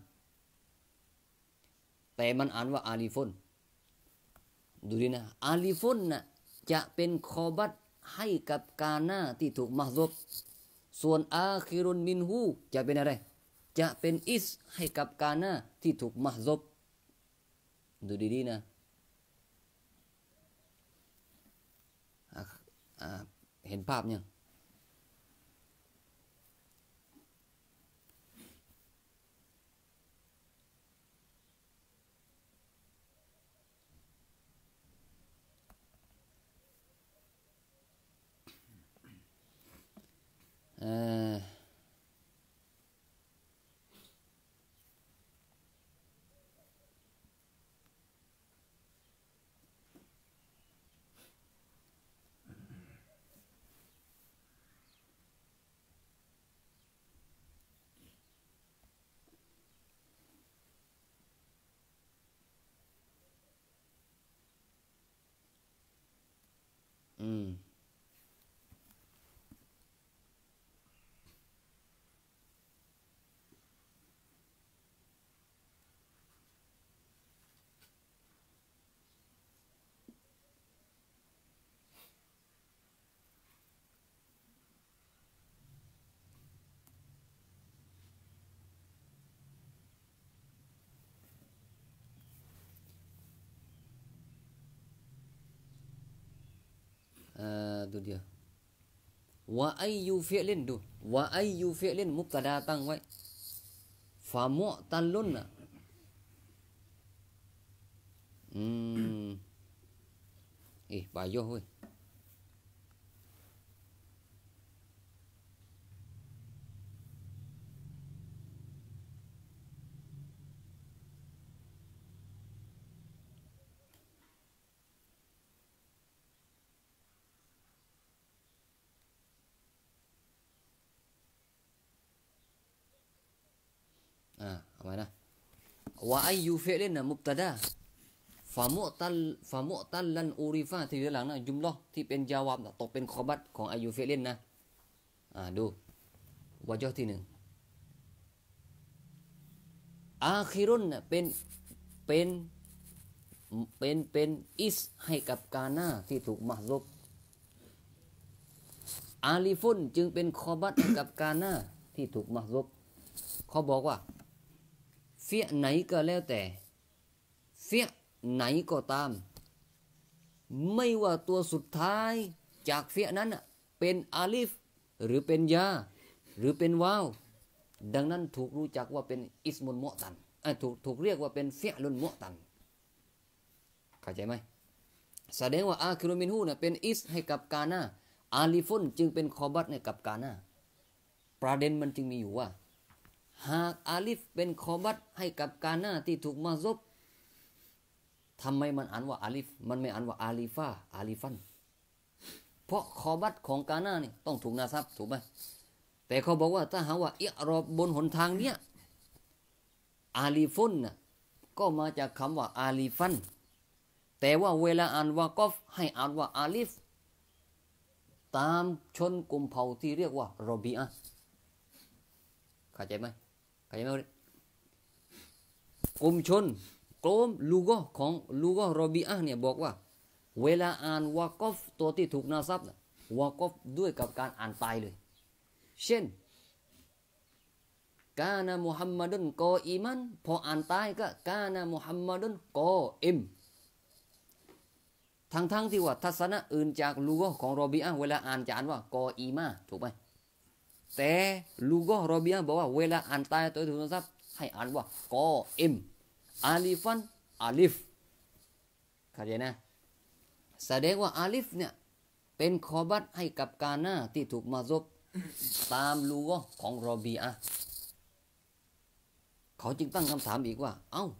แต่มันอ่านว่าอาลีฟุนดูดีนะอาลีฟุนนะจะเป็นคอบัตให้กับกาหน้าที่ถูกมะซุบส่วนอาคิรุนมินฮูจะเป็นอะไรจะเป็นอิสให้กับกาหน้าที่ถูกมะซุบดูดีๆนะเห็นภาพยังดูเดียวว่าอายุเฟียลินดูว่าอายุเฟียลินมุบตะดาตั้งไว้ฟามุตัลลุนบายย่อเว้ยเอาไว้นะว่าอายุฟิลินนะมุบตะดาฟามุตัลลันอูริฟาที่อยู่หลังนะจุมลอที่เป็นจาวาบตกเป็นคอบัตของอายุฟิลินนะดูวะจอที่หนึ่งอาคิรุนนะเป็นเป็นอิสให้กับกาหน้าที่ถูกมะซุบอาลิฟุนจึงเป็นคอบัตให้กับกาหน้าที่ถูกมะซุบเขาบอกว่าเฟียไหนก็แล้วแต่เฟียไหนก็ตามไม่ว่าตัวสุดท้ายจากเฟียนั้นเป็นอาลิฟหรือเป็นยาหรือเป็นวาวดังนั้นถูกรู้จักว่าเป็นอิสมุลมุอตันถูกเรียกว่าเป็นเฟียลุนมุอตันเข้าใจไหมแสดงว่าอาคิรุมินฮูนะเป็นอิสให้กับกาหน้าอาลิฟุนจึงเป็นคอบัตให้กับกาหน้าประเด็นมันจึงมีอยู่ว่าหากอาลิฟเป็นคอบัตให้กับกาหน้าที่ถูกมาซุบทำไมมันอ่านว่าอาลิฟมันไม่อ่านว่าอาลิฟาอาลิฟันเพราะคอบัตของกาหน้านี่ต้องถูกนาซับถูกไหมแต่เขาบอกว่าถ้าหาว่าอิรอบบนหนทางเนี้ยอาลิฟุนน่ะก็มาจากคำว่าอาลิฟันแต่ว่าเวลาอ่านวากอฟให้อ่านว่าอาลิฟตามชนกลุ่มเผ่าที่เรียกว่ารอบีอะเข้าใจไหมเข้าใจไหมกลุ่มชนกลุ่มลูกของลูกรอบีอะเนี่ยบอกว่าเวลาอ่านวากอฟตัวที่ถูกนาซับวากอฟด้วยกับการอ่านตายเลยเช่นกานะมุฮัมมัดุนกออิมันพออ่านตายก็กานะมุฮัมมัดุนกออิมทั้งที่ว่าทัศนะอื่นจากลูกของรอบีอะเวลาอ่านจะอ่านว่ากออีมาถูกไหมแต่ลูกรอบีอะบอกว่าเวลาอ่านตายตัวถูกนาซับให้อ่านว่ากออิมอาลิฟันอาลิฟเข้าใจนะแสดงว่าอาลิฟเนี่ยเป็นคอบัตให้กับกาหน้าที่ถูกมาซบตามลูกของรอบีอะเขาจึงตั้งคำถามอีกว่าเอ้า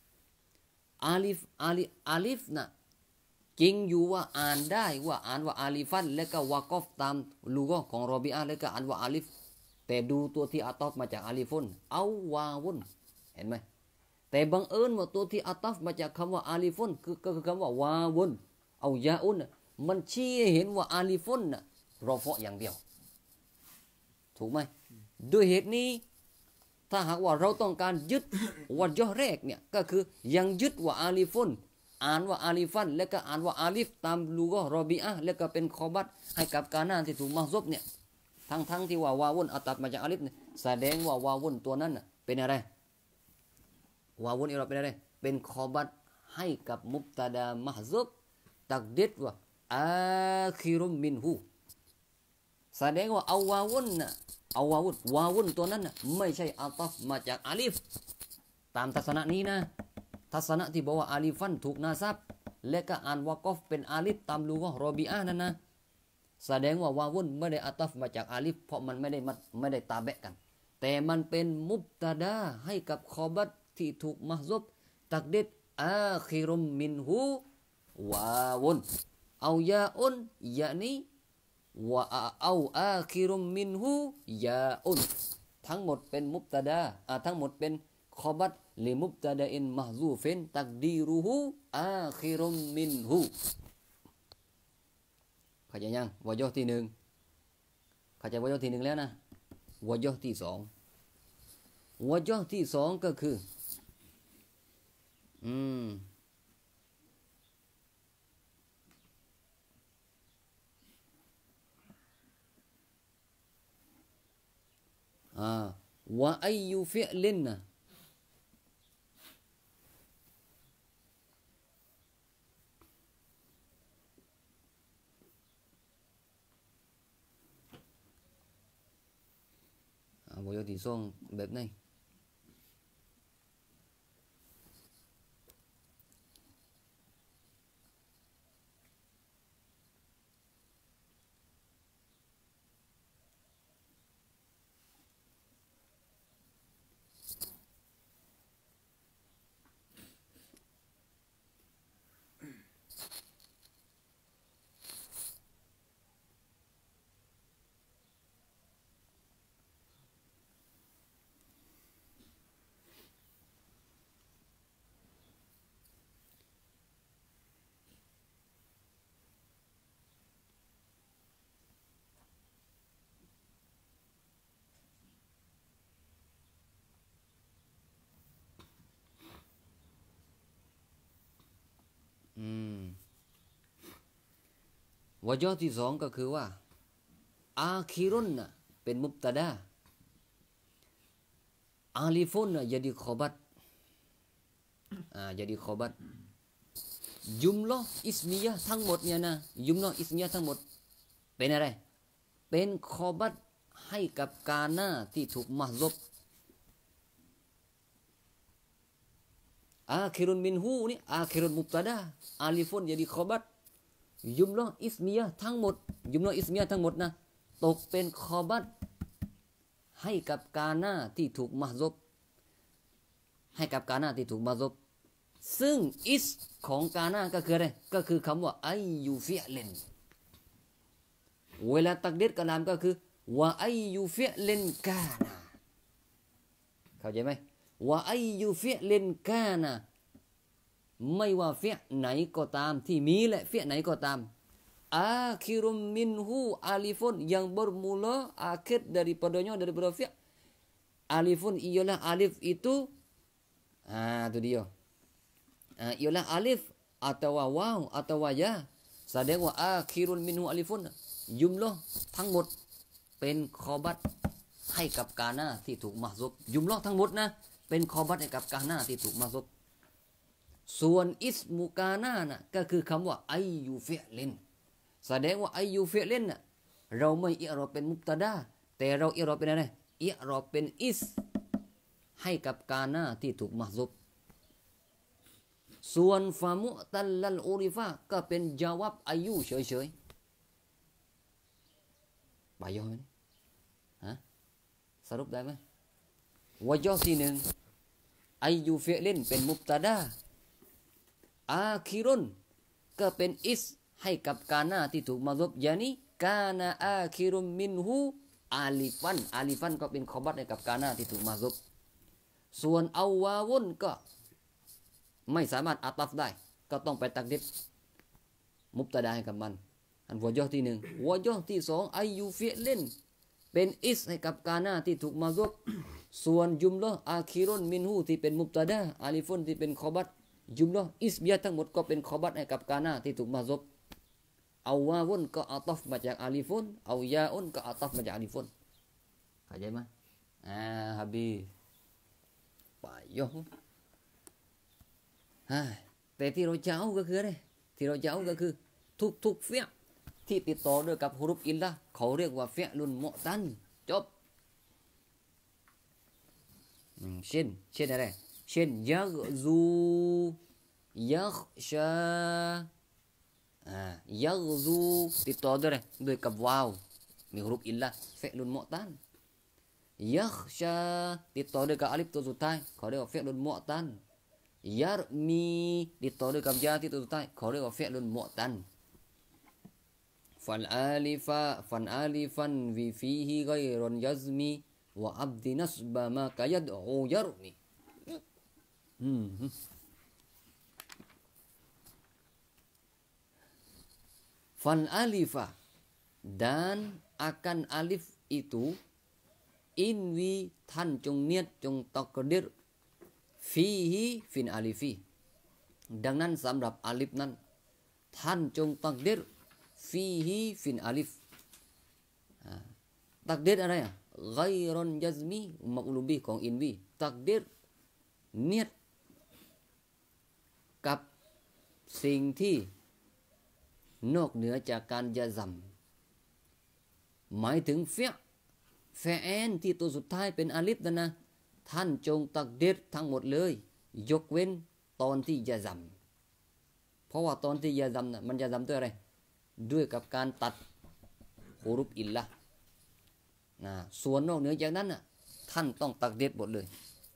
อาลิฟนะจริงอยู่ว่าอ่านได้ว่าอ่านว่าอาลิฟันและก็วากอฟตามลูกของรอบีอะและก็อ่านว่าอาลิฟแต่ดูตัวที่อัตอฟมาจากอาลิฟุนเอาวาวุนเห็นไหมแต่บังเอิญว่าตัวที่อัตอฟมาจากคำว่าอาลิฟุนคือคำว่าวาวุนเอายาอุนมันชี้ให้เห็นว่าอาลิฟุนรอฟะอย่างเดียวถูกไหมด้วยเหตุนี้ถ้าหากว่าเราต้องการยึดวัจแรกเนี่ยก็คือยังยึดว่าอาลิฟุนอ่านว่าอาลิฟันและก็อ่านว่าอาลิฟตามลูกรอบีอะและก็เป็นคอบัตให้กับกาหน้าที่ถูกมาซบเนี่ยทั้งที่ว่าวาวุนอัตัดมาจากอาลิฟเนี่ยแสดงว่าวาวุนตัวนั้นเป็นอะไรวาวุนอิรอบเป็นอะไรเป็นคอบัตให้กับมุบตะดามะซุบตักดิดว่าอาคิรุมมินฮูแสดงว่าเอาวาวุนเอาวาวุนตัวนั้นไม่ใช่อัตัฟมาจากอาลิฟตามทัศนะนี้นะทัศนะที่บอกว่าอาลิฟันถูกนาซับและก็อ่านวากอฟเป็นอาลิฟตามลูกรอบีอะนั่นนะแสดงว่าวาวุนไม่ได้อัตัฟมาจากอาลิฟเพราะมันไม่ได้ตาแบะกันแต่มันเป็นมุบตะดาให้กับคอบัตที่ถูกมะซุบตักดิดอาคิรุมมินฮูวาวุนเอายาอุนยะนี้ว่าเอาอาคิรุมมินฮูยาอุนทั้งหมดเป็นมุบตะดาทั้งหมดเป็นคอบัตลิมุบตะดาอินมะซูฟินตักดีรูฮูอาคิรุมมินฮูเข้าใจยังวะญอที่หนึ่งเข้าใจวะญอที่หนึ่งแล้วนะวะญอที่สองวะญอที่สองก็คือวะอัยยุฟิอลินนะวะญอที่สองแบบไหนวะญอที่สองก็คือว่าอาคิรุนน่ะเป็นมุบตะดาอาลิฟุนน่ะjadi khobat jadi khobat ยุมลออิสมียะทั้งหมดเนี่ยนะยุมลออิสมียะทั้งหมดเป็นอะไรเป็นคอบัตให้กับกาหน้าที่ถูกมะซุบอาคิรุนมินฮูนี่อาคิรุนมุบตะดาอาลิฟุนjadi khobat ยุมลออิสมียะทั้งหมดยุมลออิสมียะทั้งหมดนะตกเป็นคอบัตให้กับกาหน้าที่ถูกมะซุบให้กับกาหน้าที่ถูกมะซุบซึ่งอิสของกาหน้าก็คืออะไรก็คือคำว่าไอยูฟิอเลนเวลาตักดีรกะลามก็คือว่าไอยูฟิอเลนกานาเข้าใจไหมว่าไอยูฟิอเลนกานาไม่ว่าเฟียไหนก็ตามที่มีและเฟียไหนก็ตามอาคิรุมมินฮูอาลิฟุนyang bermula akhir daripadanya daripada fi'il alifun ialah alif itu tu dia ialah alif atau waw atau ya แสดงว่าอาคิรุนมินฮูอาลิฟุนยุมละทั้งหมดเป็นคอบัตให้กับกาหน้าที่ถูกมะซุบยุมละทั้งหมดนะเป็นคอบัตให้กับกาหน้าที่ถูกมะซุบส่วนอิสมุกาหน้านะก็คือคำว่าไอยูฟิอลินแสดงว่าไอยูฟิอลินน่ะเราไม่อิรอบเป็นมุบตะดาแต่เราอิรอบเป็นอะไรอิรอบเป็นอิสให้กับกาหน้าที่ถูกมะซุบส่วนฟามุตัลลัลอูริฟะก็เป็นจาวบอายุเฉยๆบายอไหมฮะสรุปได้ไหมวะญอที่หนึ่งอายุฟิอลินเป็นมุบตะดาอาคิรุนก็เป็นอิสให้กับกาหน้าที่ถูกมะซุบยานีกานาอาคิรุมมินฮูอาลิฟันก็เป็นคอบัตให้กับกาหน้าที่ถูกมะซุบส่วนเอาวาวุนก็ไม่สามารถอาตัฟได้ก็ต้องไปตักดิรมุบตะดาให้กับมันอันวะญอที่หนึ่งวะญอที่สองอายุฟิอลินเป็นอิสให้กับกาหน้าที่ถูกมะซุบส่วนยุมละอาคิรุนมินฮูที่เป็นมุบตะดาอาลิฟุนที่เป็นคอบัตยุมละอิสมียะทั้งหมดก็เป็นคอบัตให้กับกาหน้าที่ถูกมะซุบเอาวาวุนก็อาตัฟมาจากอาลิฟุนเอายาอุนก็อาตัฟมาจากอาลิฟุนเข้าใจไหมฮับบีไปยอแต่ที่เราจะเอาก็คืออะไรที่เราจะเอาก็คือทุกเฟียที่ติดต่อด้วยกับฮุรุฟอิลละเขาเรียกว่าเฟียลุนมุตันจบเช่นอะไรเช่นยักซูยักชายักซูติดต่อด้วยกับวาวมีฮุรุฟอิลละเฟียลุนมุตันยักชาติดต่อด้วยกับอาลิฟตัวสุดท้ายเขาเรียกว่าเฟียลุนมุตันยารมีติดต่อด้วยกับยาที่ตัวสุดท้ายเขาเรียกว่าเฟียลุนมุตันฟันอาลิฟันวิฟีฮิไกรอนยัซมีวะอับดินัสบะมากายัดอูยารมีfan alifa dan akan alif itu inwi ท่านจงเนียดจงตักดิรฟีฮิฟินอาลิฟีดังนั้นสำหรับอาลิฟนั้นท่านจงตักดิรฟีฮิฟินอาลิฟตักดิรอะไรไกรอนยัซมีมักลูบีของอินวีตักดิรเนียดกับสิ่งที่นอกเหนือจากการยะซัมหมายถึงเฟแอนที่ตัวสุดท้ายเป็นอาลิฟนั่นนะท่านจงตักดิรทั้งหมดเลยยกเว้นตอนที่ยะซัมเพราะว่าตอนที่ยะซัมน่ะมันยะซัมด้วยอะไรด้วยกับการตัดฮุรุฟอิลละส่วนนอกเหนือจากนั้นน่ะท่านต้องตักดิรหมดเลย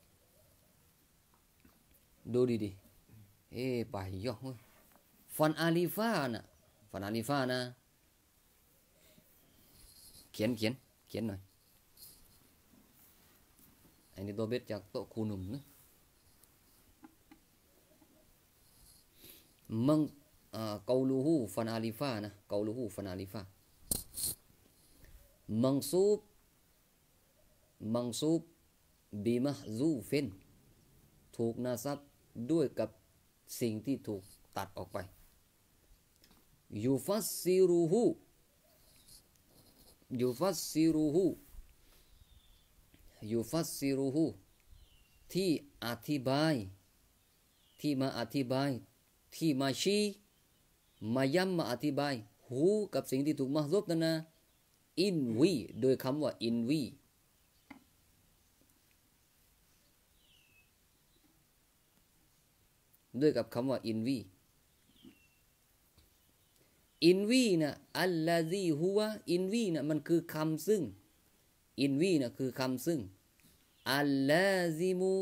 ดูดีๆไปย่อฟันอาลิฟานะเขียนหน่อยอันนี้ตัวเบ็ดจากโต๊ะครูหนุ่มนะมังกอลูฮูฟันอาลิฟานะกอลูฮูฟันอาลิฟามังซูบบิมะซูฟินถูกนาซับด้วยกับสิ่งที่ถูกตัดออกไปยูฟัสซิรุฮูยูฟัสซิรุฮูยูฟัสซิรุฮูที่อธิบายที่มาอธิบายที่มาชี้มาย้ำมาอธิบายหูกับสิ่งที่ถูกมะฮซุบนั้นนะอินวีโดยคำว่าอินวีด้วยกับคำว่าอินวีอินวีนะอัลลาซีฮุวะอินวีนะมันคือคำซึ่งอินวีนะคือคำซึ่งอัลลาซิมู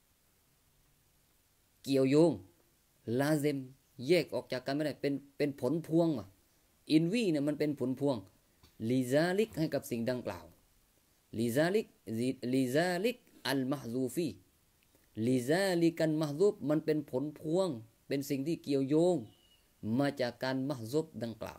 เกี่ยวโยงลาเซมแยกออกจากกันไม่ได้เป็นผลพวงอินวีเนี่ยมันเป็นผลพวงลิซาลิกให้กับสิ่งดังกล่าวลิซาลิกอัลมะฮซูฟีลิซาลิกันมะฮซูบมันเป็นผลพวงเป็นสิ่งที่เกี่ยวโยงมาจากการมะฮซูบดังกล่าว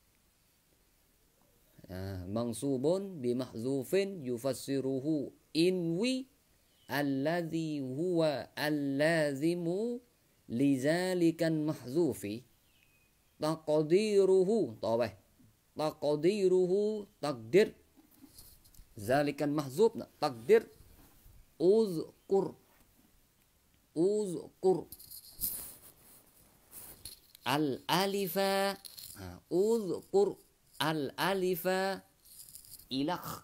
มังซูบุนบิมะฮซูฟินยูฟัสซิรุฮูอินวีอัลลาซีฮุวะอัลลาซิมูลิซาลิกันมะฮซูฟีตักดีรุฮูต่อไปตักดีรุฮูตักดิรซาลิกันมะฮซูบนะตักดิรอุซกุรอัลอาลิฟะอุซกุรอัลอาลิฟะอิลัก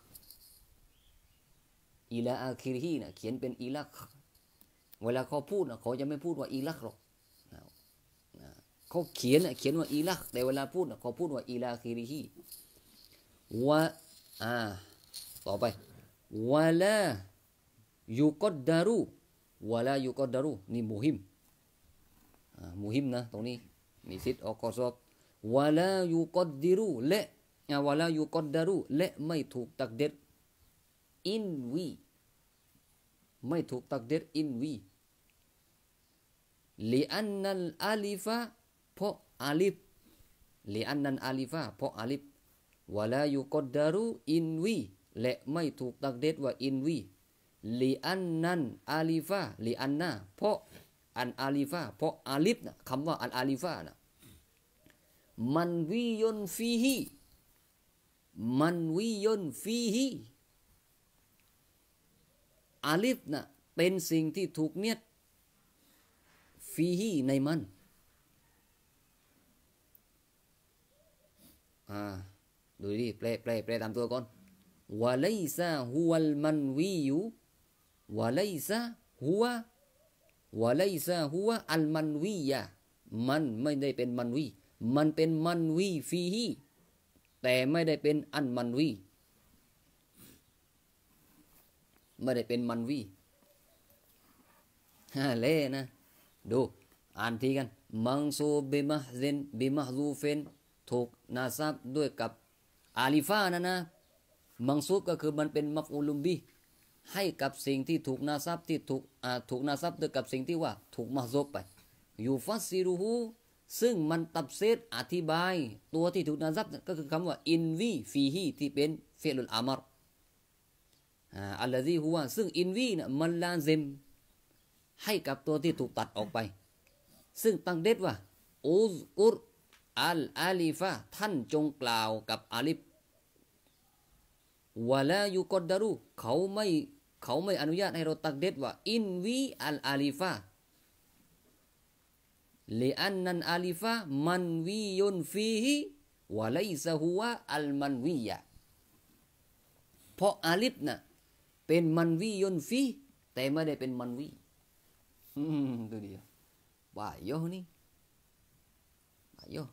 อิลาอาคิรฮีนะเขียนเป็นอิลักเวลาเขาพูดนะเขาจะไม่พูดว่าอิลักหรอกเขาเขียนว่าอิลักแต่เวลาพูดเขาพูดว่าอิลาคิรฮีวะต่อไปวะลายุกดดารุวะลายุกดดารุนี่มุฮิมนะตรงนี้มีสิทธิ์ออกข้อสอบวะลายุกดดิรุและวะลายุกดดารุและไม่ถูกตักเด็ดอินวีไม่ถูกตักเด็ดอินวีลิอันนัลอาลิฟะเพราะอาลิฟลิอันนัลอาลิฟะเพราะอาลิฟวะลายุกดดารุอินวีและไม่ถูกตักเด็ดว่าอินวีลิอันนันอาลิฟะลิอันนาเพราะอันอาลิฟะเพราะอาลิฟนะคำว่าอันอาลิฟะนะมันวิยนฟีฮีอาลิฟนะเป็นสิ่งที่ถูกเนียดฟีฮีในมันดูดิแปลตามตัวก่อนวะไลซะฮุวัลมันวียูวะไลซะฮุวะอัลมันวียะมันไม่ได้เป็นมันวีมันเป็นมันวีฟีฮีแต่ไม่ได้เป็นอันมันวีไม่ได้เป็นมันวีเล่นะดูอ่านทีกันมังซูบิมะซินบิมะซูฟินถูกนาซับด้วยกับอาลิฟานะมังซูบก็คือมันเป็นมัฟอูลุมบีให้กับสิ่งที่ถูกนาซับที่ถูกนาซับด้วยกับสิ่งที่ว่าถูกมะฮซูบไปยูฟัสซิรุฮูซึ่งมันตับเซตอธิบายตัวที่ถูกนาซับก็คือคำว่าอินวีฟีฮีที่เป็นเฟลุลอามรอัลลาซีฮุวะซึ่งอินวีนะมันลาซิมให้กับตัวที่ถูกตัดออกไปซึ่งตั้งเด็ดว่าอุซกุรอัลอาลิฟะท่านจงกล่าวกับอาลิฟวะลายุกดดารุเขาไม่อนุญาตให้เราตักเด็ดว่าอินวีอัลอาลิฟะลิอันนันอาลิฟะมันวียุนฟีฮิวะไลซะฮุวะอัลมันวียะเพราะอาลิฟน่ะเป็นมันวียุนฟีแต่ไม่ได้เป็นมันวีดูดิว่าโยนี่ว่าโย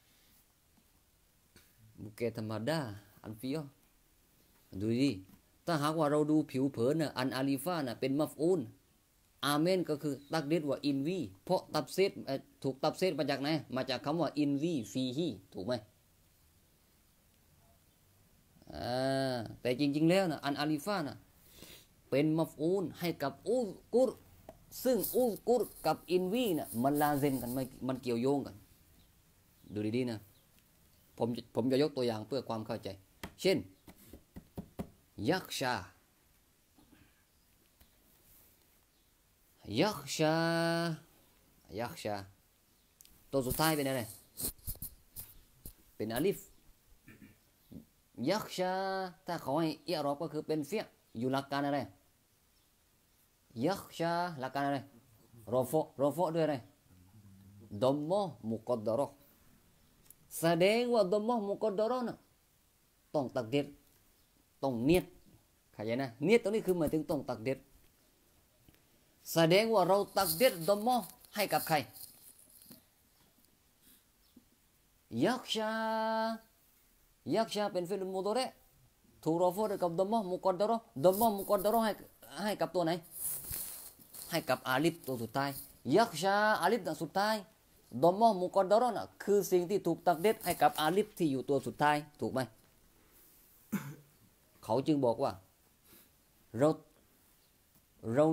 bukanธรรมดาอันฟิโอดูดิถ้าหากว่าเราดูผิวเผินอันอาลิฟาเป็นมัฟอูนอาเมนก็คือตักเด็ดว่าอินวีเพราะตับเซตถูกตับเซตมาจากไหนมาจากคำว่าอินวีฟีฮีถูกไหมแต่จริงๆแล้วอันอาลิฟาเป็นมัฟอูนให้กับอุซกุรซึ่งอุซกุรกับอินวีมันลาเซนกันมันเกี่ยวโยงกันดูดีๆนะผมจะยกตัวอย่างเพื่อความเข้าใจเช่นยักชาตัวสุดท้ายเป็นอะไรเป็นอาลิฟยักชาถ้าเขาให้อิรอบก็คือเป็นเฟียอยู่หลักการอะไรยักชาหลักการอะไรรอฟอด้วยอะไรดอมมะมุกอดดารอแสดงว่าดอมมะมุกอดดารอนะต้องตักเด็ดต้องเนียดเข้าใจนะเนียดตรงนี้คือหมายถึงต้องตักเด็ดแสดงว่าเราตักเด็ดดอมมะให้กับใครยักชาเป็นฟิลมุดอเราะห์ถูกรอฟอด้วยกับดอมมะมุกอดดารอดอมมะมุกอดดารอให้กับตัวไหนให้กับอาลิฟตัวสุดท้ายยักชาอาลิฟตัวสุดท้ายดอมมะมุกอดดารอน่ะคือสิ่งที่ถูกตักเด็ดให้กับอาลิฟที่อยู่ตัวสุดท้ายถูกไหม เขาจึงบอกว่าเราเรา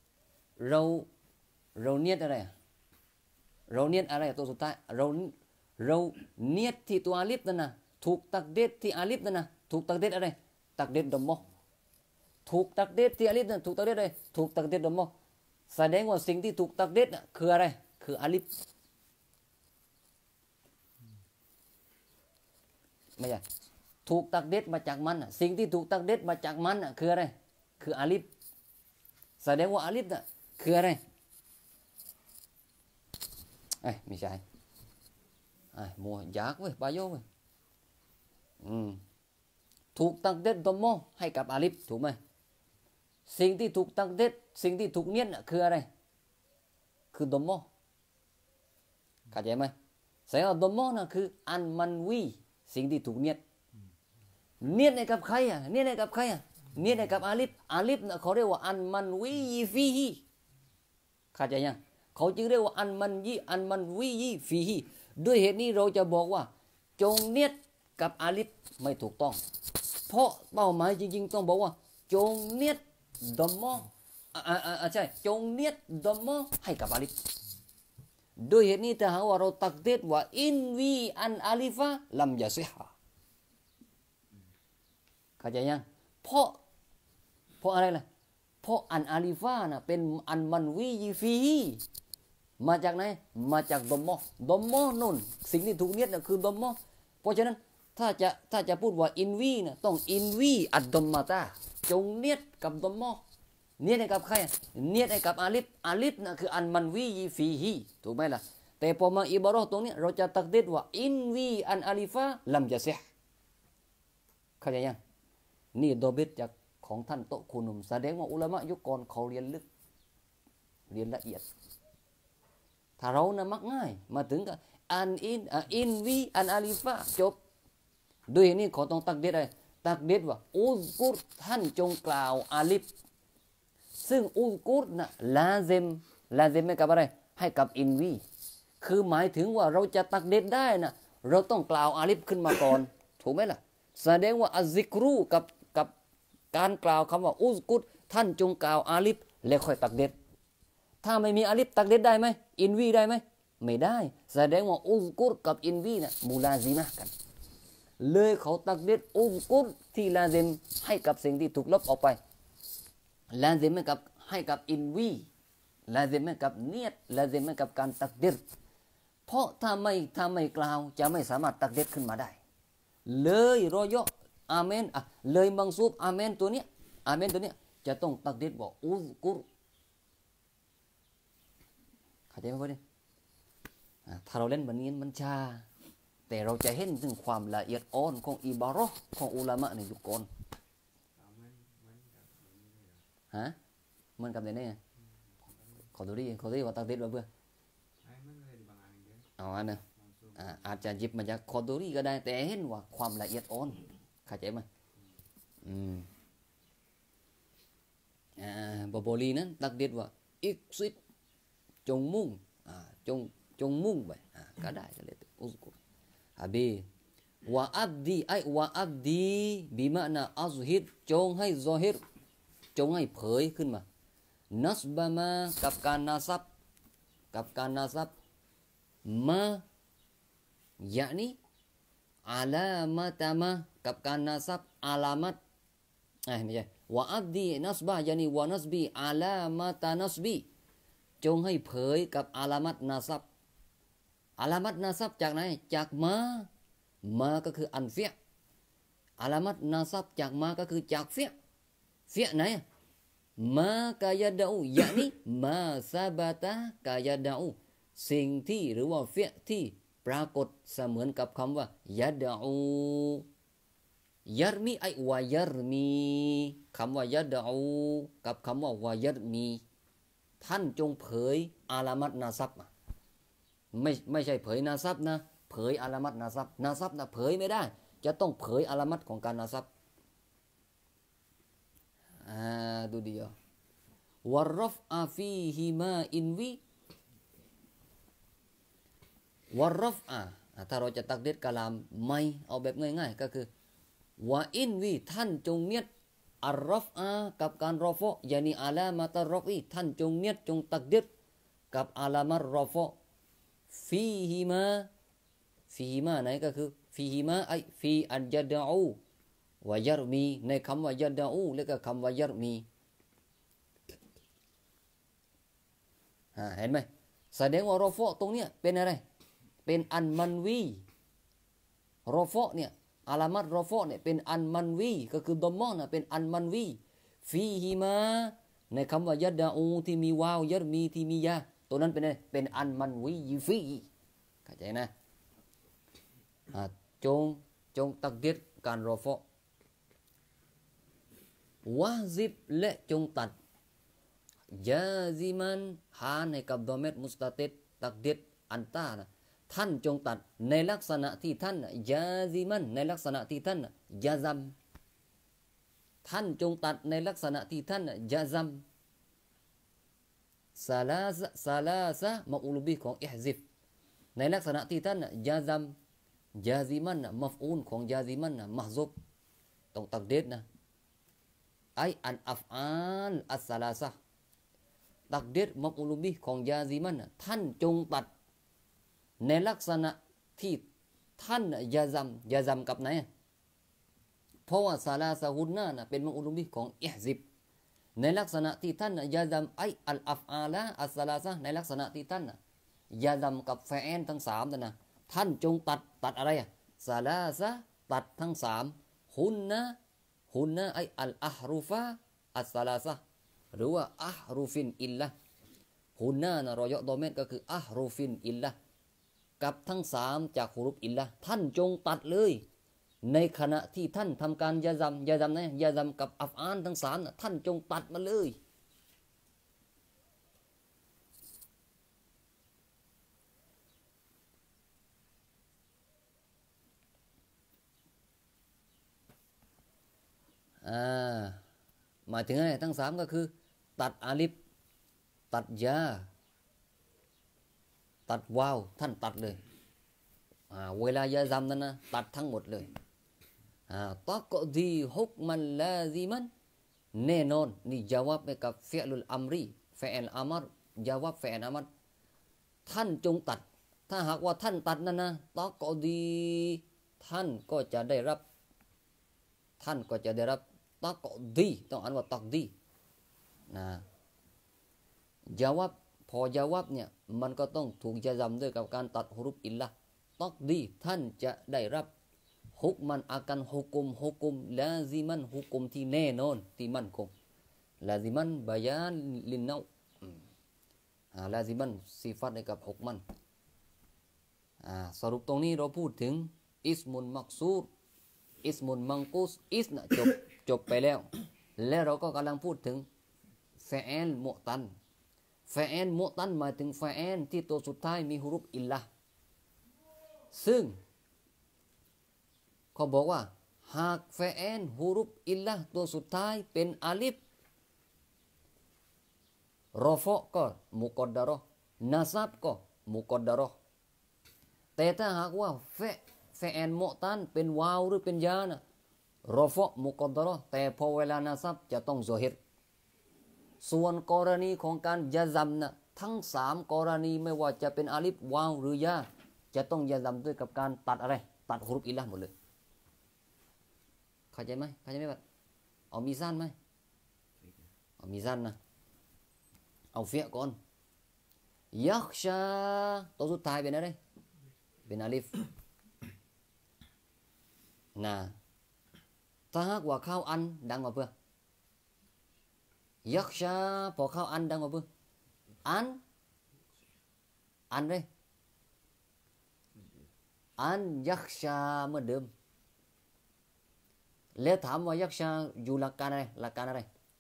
เราเนียดอะไรเราเนียดอะไรตัวสุดท้ายเราเนียดที่ตัวอาลิฟนั่นนะถูกตักเด็ดที่อาลิฟนั่นนะถูกตักเด็ดอะไรตักเด็ดดอมมะถูกตักเด็ดที่อาลิฟนั่นถูกตักเด็ดอะไรถูกตักเด็ดดอมมะแสดงว่าสิ่งที่ถูกตักเด็ดคืออะไรคืออาลิฟไม่ใช่ถูกตักเด็ดมาจากมันสิ่งที่ถูกตักเด็ดมาจากมันคืออะไรคืออาลิฟแสดงว่าอาลิฟคืออะไรไม่ใช่มัวยากเว้ยปาโยเว้ยถูกตักเด็ดดอมมะให้กับอาลิฟถูกไหมสิ่งที่ถูกตักเด็ดสิ่งที่ถูกเนียดคืออะไรคือดอมมะเข้าใจไหมแสดงว่าดอมมะน่ะคืออันมันวีสิ่งที่ถูกเนียดให้กับใครเนียดให้กับใครเนียดให้กับอาลิฟน่ะเขาเรียกว่าอันมันวีฟีฮีเข้าใจยังเขาจึงเรียกว่าอันมันวีฟีฮีด้วยเหตุนี้เราจะบอกว่าจงเนียดกับอาลิฟไม่ถูกต้องเพราะเป้าหมายจริงๆต้องบอกว่าจงเนียดดอมมะใช่จงเนียดดอมมะให้กับอาลิฟด้วยเหตุนี้ถ้าหากว่าเราตักเด็ดว่าอินวีอันอาลิฟะลัมยาซิฮะเข้าใจยังเพราะอะไรล่ะเพราะอันอาลิฟะน่ะเป็นอันมันวีฟีมาจากไหนมาจากดอมมะนู่นสิ่งที่ถูกเนียดน่ะคือดอมมะเพราะฉะนั้นถ้าจะพูดว่าอินวีน่ะต้องอินวีอัดดอมมาตาจงเนียดกับดอมมะเนียดให้กับใครเนียดให้กับอาลิฟน่ะคืออันมันวีฟีฮีถูกไหมล่ะแต่พอมาอิบารอห์ตรงนี้เราจะตักดีดว่าอินวีอันอาลิฟะลัมยะซิฮเข้าใจยังนี่ดอบิตจากของท่านโตคุนุมแสดงว่าอุลามะยุคก่อนเขาเรียนลึกเรียนละเอียดถ้าเรานะมักง่ายมาถึงกับอันอินวีอันอาลิฟะจบด้วยนี่เขาต้องตักดีดอะไรตักดีดว่าอุซกุรท่านจงกล่าวอาลิฟซึ่งอุซกุรนะลาซิมให้กับอะไรให้กับอินวีคือหมายถึงว่าเราจะตักดีดได้นะเราต้องกล่าวอาลิฟขึ้นมาก่อนถูกไหมล่ะแสดงว่าอัซซิกรูกับการกล่าวคำว่าอุซกุรท่านจงกล่าวอาลิฟแล้วค่อยตักดีดถ้าไม่มีอาลิฟตักดีดได้ไหมอินวีได้ไหมไม่ได้แสดงว่าอุซกุรกับอินวีนะมูลาซิมะกันเลยเขาตักดีดอุซกุรที่ลาซิมให้กับสิ่งที่ถูกลบออกไปลาซิมให้กับอินวีลาซิมให้กับเนียดลาซิมให้กับการตักดีดเพราะถ้าไม่กล่าวจะไม่สามารถตักดีดขึ้นมาได้เลยรอยะอาเมนเลยมังซูบอาเมนตัวเนี้ยจะต้องตักดีดว่าอุซกุรเข้าใจไหมพ่อเนี่ยถ้าเราเล่นแบบนี้มันช้าแต่เราจะเห็นถึงความละเอียดอ่อนของอิบารอห์ของอุลามะในยุคก่อนเหมือนกับในนี้ขอดูดิว่าตักดีดว่าเพื่ออันนะอาจจะหยิบมาจากคอดูรีก็ได้แต่เห็นว่าความละเอียดอ่อนเข้าใจไหมบอบลีนั้นตักดีดว่าอิกซิดจงมุ่งจงมุ่งไปก็ได้ก็เลยอุซกุรฮับีวะอับดีบิมะนะอัซฮิดจงให้ซอฮิรจงให้เผยขึ้นมานัสบะมากับการนาซับมายะนี้อาลามะตามะกับการนาซับอาลามัตไม่ใช่วะอับดีนัสบะยะนี้วะนัสบีอาลามะตานัสบีจงให้เผยกับอาลามัตนาซับจากไหนจากมาก็คืออันเฟียอาลามัตนาซับจากมาก็คือจากเฟียไหนมากายดาอูยะนี้มาซาบาตากายดาอูสิ่งที่หรือว่าเฟียที่ปรากฏเสมือนกับคำว่ายะดาอูยารมีไอวายารมีคำว่ายะดาอูกับคำว่าวายารมีท่านจงเผยอาลามัตนาซับไม่ใช่เผยนาซับนะเผยอาลามัตนาซับนะเผยไม่ได้จะต้องเผยอาลามัตของการนาซับดูดีอ่ะวารฟอาฟีฮิมาอินวีวารฟถ้าเราจะตักเด็ดกะลามไม่เอาแบบง่ายๆก็คือวาอินวีท่านจงเนียดอัลรฟกับการรอฟอยานีอาลามาตรอฟีท่านจงเนียดจงตักเด็ดกับอาลามารอฟฟีฮิมาไหนก็คือฟีฮิมาไอฟีอันยะดาอูวายารมีในคำว่ายะดาอูแล้วก็คำว่ายารมีเห็นไหมแสดงว่ารอฟตรงเนี้ยเป็นอะไรเป็นอันมันวีรอฟเนี่ยอาลามัตรอฟเนี่ยเป็นอันมันวีก็คือดอมมอนเป็นอันมันวีฟีฮิมาในคำว่ายะดาอูที่มีวาวยารมีที่มียาตัวนั้นเป็นอะไรเป็นอันมันวีฟีเข้าใจนะจงตักดิรการรอฟวะซิบและจงตัดยาซิมันหาในกับดอเมตมุสตาติดตักดิรอันตานะท่านจงตัดในลักษณะที่ท่านยาซิมันในลักษณะที่ท่านยาซัมท่านจงตัดในลักษณะที่ท่านยาซัมซาลาซะมักอุลบีของอิฮซิฟในลักษณะที่ท่านยาซัมยาซิมันมัฟอูนของยาซิมันมะฮซุบต้องตักดิรนะไออันอัฟอัลอัสซาลาซะตักดิรมักอุลบีของยาซิมันท่านจงตัดในลักษณะที่ท่านยาซัมกับไหนเพราะว่าซาลาซะฮุนนาเป็นมักอุลบีของอิฮซิบในลักษณะที่ท่านยาซัมไออัลอัฟอาลาอัสซาลาซะในลักษณะที่ท่านยาซัมกับแฟนทั้งสามนะท่านจงตัดอะไรซาลาซะตัดทั้งสามฮุนนะไออัลอะฮรุฟะอัสซาลาซะหรือว่าอะฮรุฟินอิลละฮุนนะรอยะดอเมตก็คืออะฮรุฟินอิลละกับทั้งสามจากฮุรุฟอิลละท่านจงตัดเลยในขณะที่ท่านทำการยาซัมนะยาซัมกับอัฟอานทั้งสามท่านจงตัดมาเลยหมายถึงอะไรทั้งสามก็คือตัดอาลิฟตัดยาตัดวาวท่านตัดเลยเวลายาซัมนั้นนะตัดทั้งหมดเลยตักดีฮุกมันลาซิมันแน่นอนนี่จาวบไปกับเฟลุลอัมรีเฟอลอามรจาวบเฟอลอามรท่านจงตัดถ้าหากว่าท่านตัดนั่นนะตักดีท่านก็จะได้รับตักดีต้องอ่านว่าตักดีนะจาวบพอจาวบเนี่ยมันก็ต้องถูกยาซัมด้วยกับการตัดฮุรุฟอิลละตักดีท่านจะได้รับฮุกมันอาการฮุกุมลาซิมันฮุกุมที่แน่นอนที่มั่นคงลาซิมันบายานลินเนาลาซิมันสิฟัตในกับฮุกมันสรุปตรงนี้เราพูดถึงอิสมุนมักซูรอิสมุนมังกุสอิสนะจบไปแล้วและเราก็กำลังพูดถึงฟะอลมุตันหมายถึงฟะอลที่ตัวสุดท้ายมีฮุรุฟอิลละซึ่งเขาบอกว่าหากฟะอลฮุรุฟอิลละตัวสุดท้ายเป็นอาลิฟรอฟะก็มุกอดดะเราะห์นาซับก็มุกอดดะเราะห์แต่ถ้าหากว่าฟะอลมุตันเป็นวาวหรือเป็นยานะรอฟะมุกอดดะเราะห์แต่พอเวลานาซับจะต้องซอฮิรส่วนกรณีของการยาซัมนะทั้งสามกรณีไม่ว่าจะเป็นอาลิฟวาวหรือยาจะต้องยาซัมด้วยกับการตัดอะไรตัดฮุรุฟอิลละหมดเลยเข้าใจไหมบัดเอามีซานไหมเอามีซานนะเอาเฟียก่อนยักชาตัวสุดท้ายเป็นอะไรเป็นอาลิฟนะถ้าหากว่าเข้าอันดังกว่าเพื่อยักษ์ชาพอเข้าอันดังกว่าเพื่ออันเลยอันยักษ์ชาเหมือนเดิมแล้วถามว่ายักษ์ชาอยู่หลักการอะไร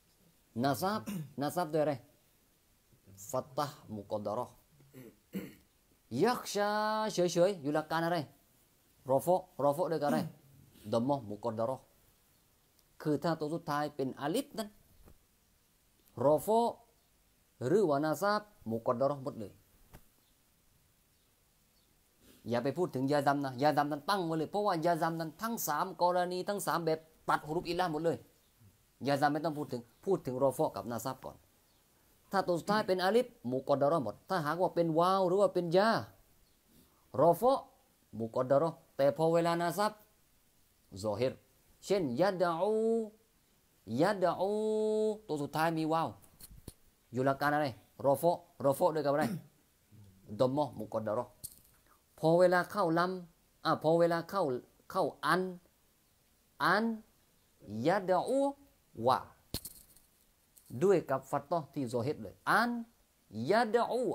นาซับด้วยอะไรฟัตตะมุกอดารอยักษ์ชาเฉยๆอยู่หลักการอะไรรอฟด้วยกันอะไรดมมุกอดารอคือถ้าตัวสุดท้ายเป็นอาลิฟนั้นรอฟหรือว่านาซับมุกอดารอหมดเลยอย่าไปพูดถึงยาดำนะยาดำนั้นตั้งไว้เลยเพราะว่ายาดำนั้นทั้ง3กรณีทั้ง3แบบตัดฮุรุฟอิลาหมดเลยยาดำไม่ต้องพูดถึงรอฟกับนาซับก่อนถ้าตัวสุดท้ายเป็นอาลิฟมุกอดารอหมดถ้าหากว่าเป็นวาวหรือว่าเป็นยารอฟมุกอดารอแต่พอเวลานาซับซอฮิรเช่นยะดะอูตัวสุดท้ายมีวาวอยู่หลักการอะไรรอฟด้วยกับอะไรดมมุกอดารอพอเวลาเข้าลำพอเวลาเข้าอันยะดะอูวะด้วยกับฟัตตอที่ซอฮิรเลยอันยะดะอู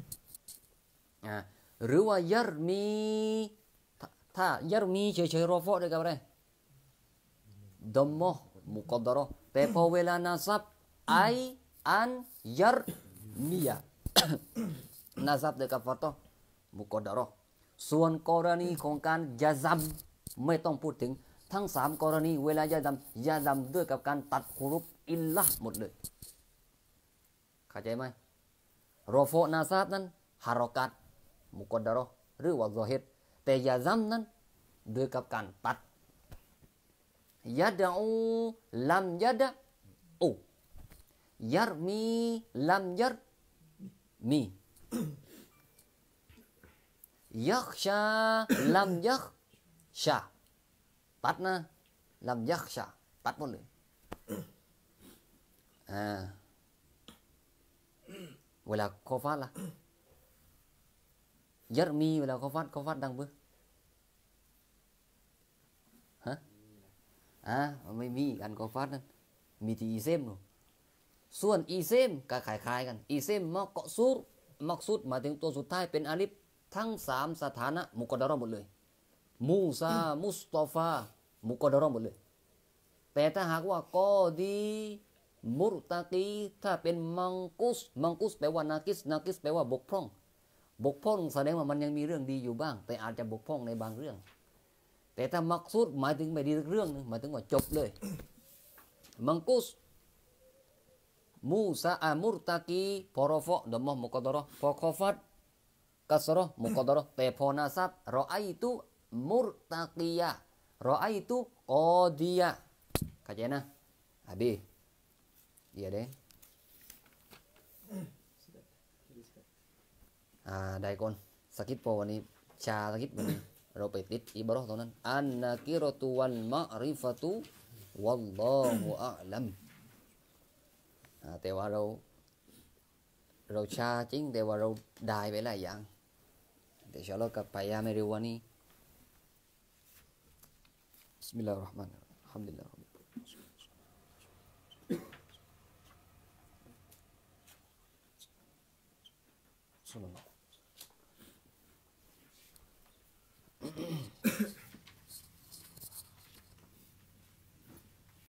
หรือว่ายะรมีถ้ายะรมีเฉยๆรอฟด้วยกับอะไรดมมุกอดารอแต่พอเวลานาซับไออันยะรมียะนาซับด้วยกับฟัตตอมุกอดารอส่วนกรณีของการยาซัมไม่ต้องพูดถึงทั้ง3กรณีเวลายาซัมด้วยกับการตัดฮุรุฟอิลละหมดเลยเข้าใจไหมรอฟนาซับนั้นฮารอกัตมุกอดารอหรือว่าซอฮิรแต่ยาซัมนั้นด้วยกับการตัดยะดะอูลัมยะดะอูยัรมีลัมยัรมียักชาลัมยักชาตัดนะลัมยักชาตัดหมดเลยเวลาคอฟัดล่ะยัรมีเวลาคอฟัดดังเบื้อไม่มีกันคอฟัดนั้นมีที่อีเซมหนูส่วนอีเซมก็คล้ายๆกันอีเซมมักซูดมาถึงตัวสุดท้ายเป็นอาลิฟทั้ง3สถานะมุกอดารอหมดเลยมูซามุสตอฟามุกอดารอหมดเลยแต่ถ้าหากว่ากอดีมุรตะกีถ้าเป็นมังกุสแปลว่านากิสแปลว่าบกพร่องแสดงว่ามันยังมีเรื่องดีอยู่บ้างแต่อาจจะบกพร่องในบางเรื่องแต่ถ้ามักซูดหมายถึงไม่ดีเรื่องนึงหมายถึงว่าจบเลยมังกุสมูซามุรตะกีพอรอฟดมมุกอดารอพอคอฟัดกัสรอมุกอดารอแต่พอนาซับรอไอตุมุรตะกียะรอไอตุกอดียะเข้าใจนะhabis iya deh ได้ก่อนสักนิดพอวันนี้ชาสักนิดวันนี้เราไปติดอิบารอตรงนั้นอันนากิรตุวัลมะริฟะตุวัลลอฮุอะลัมแต่ว่าเราชาจริงแต่ว่าเราได้ไปหลายอย่างเดี๋ยวเรากับพยายามในเร็ววันนี้บิสมิลลาฮิรเราะห์มานิรเราะฮีมอัลฮัมดุลิลลาฮิศ็อลลัลลอฮุ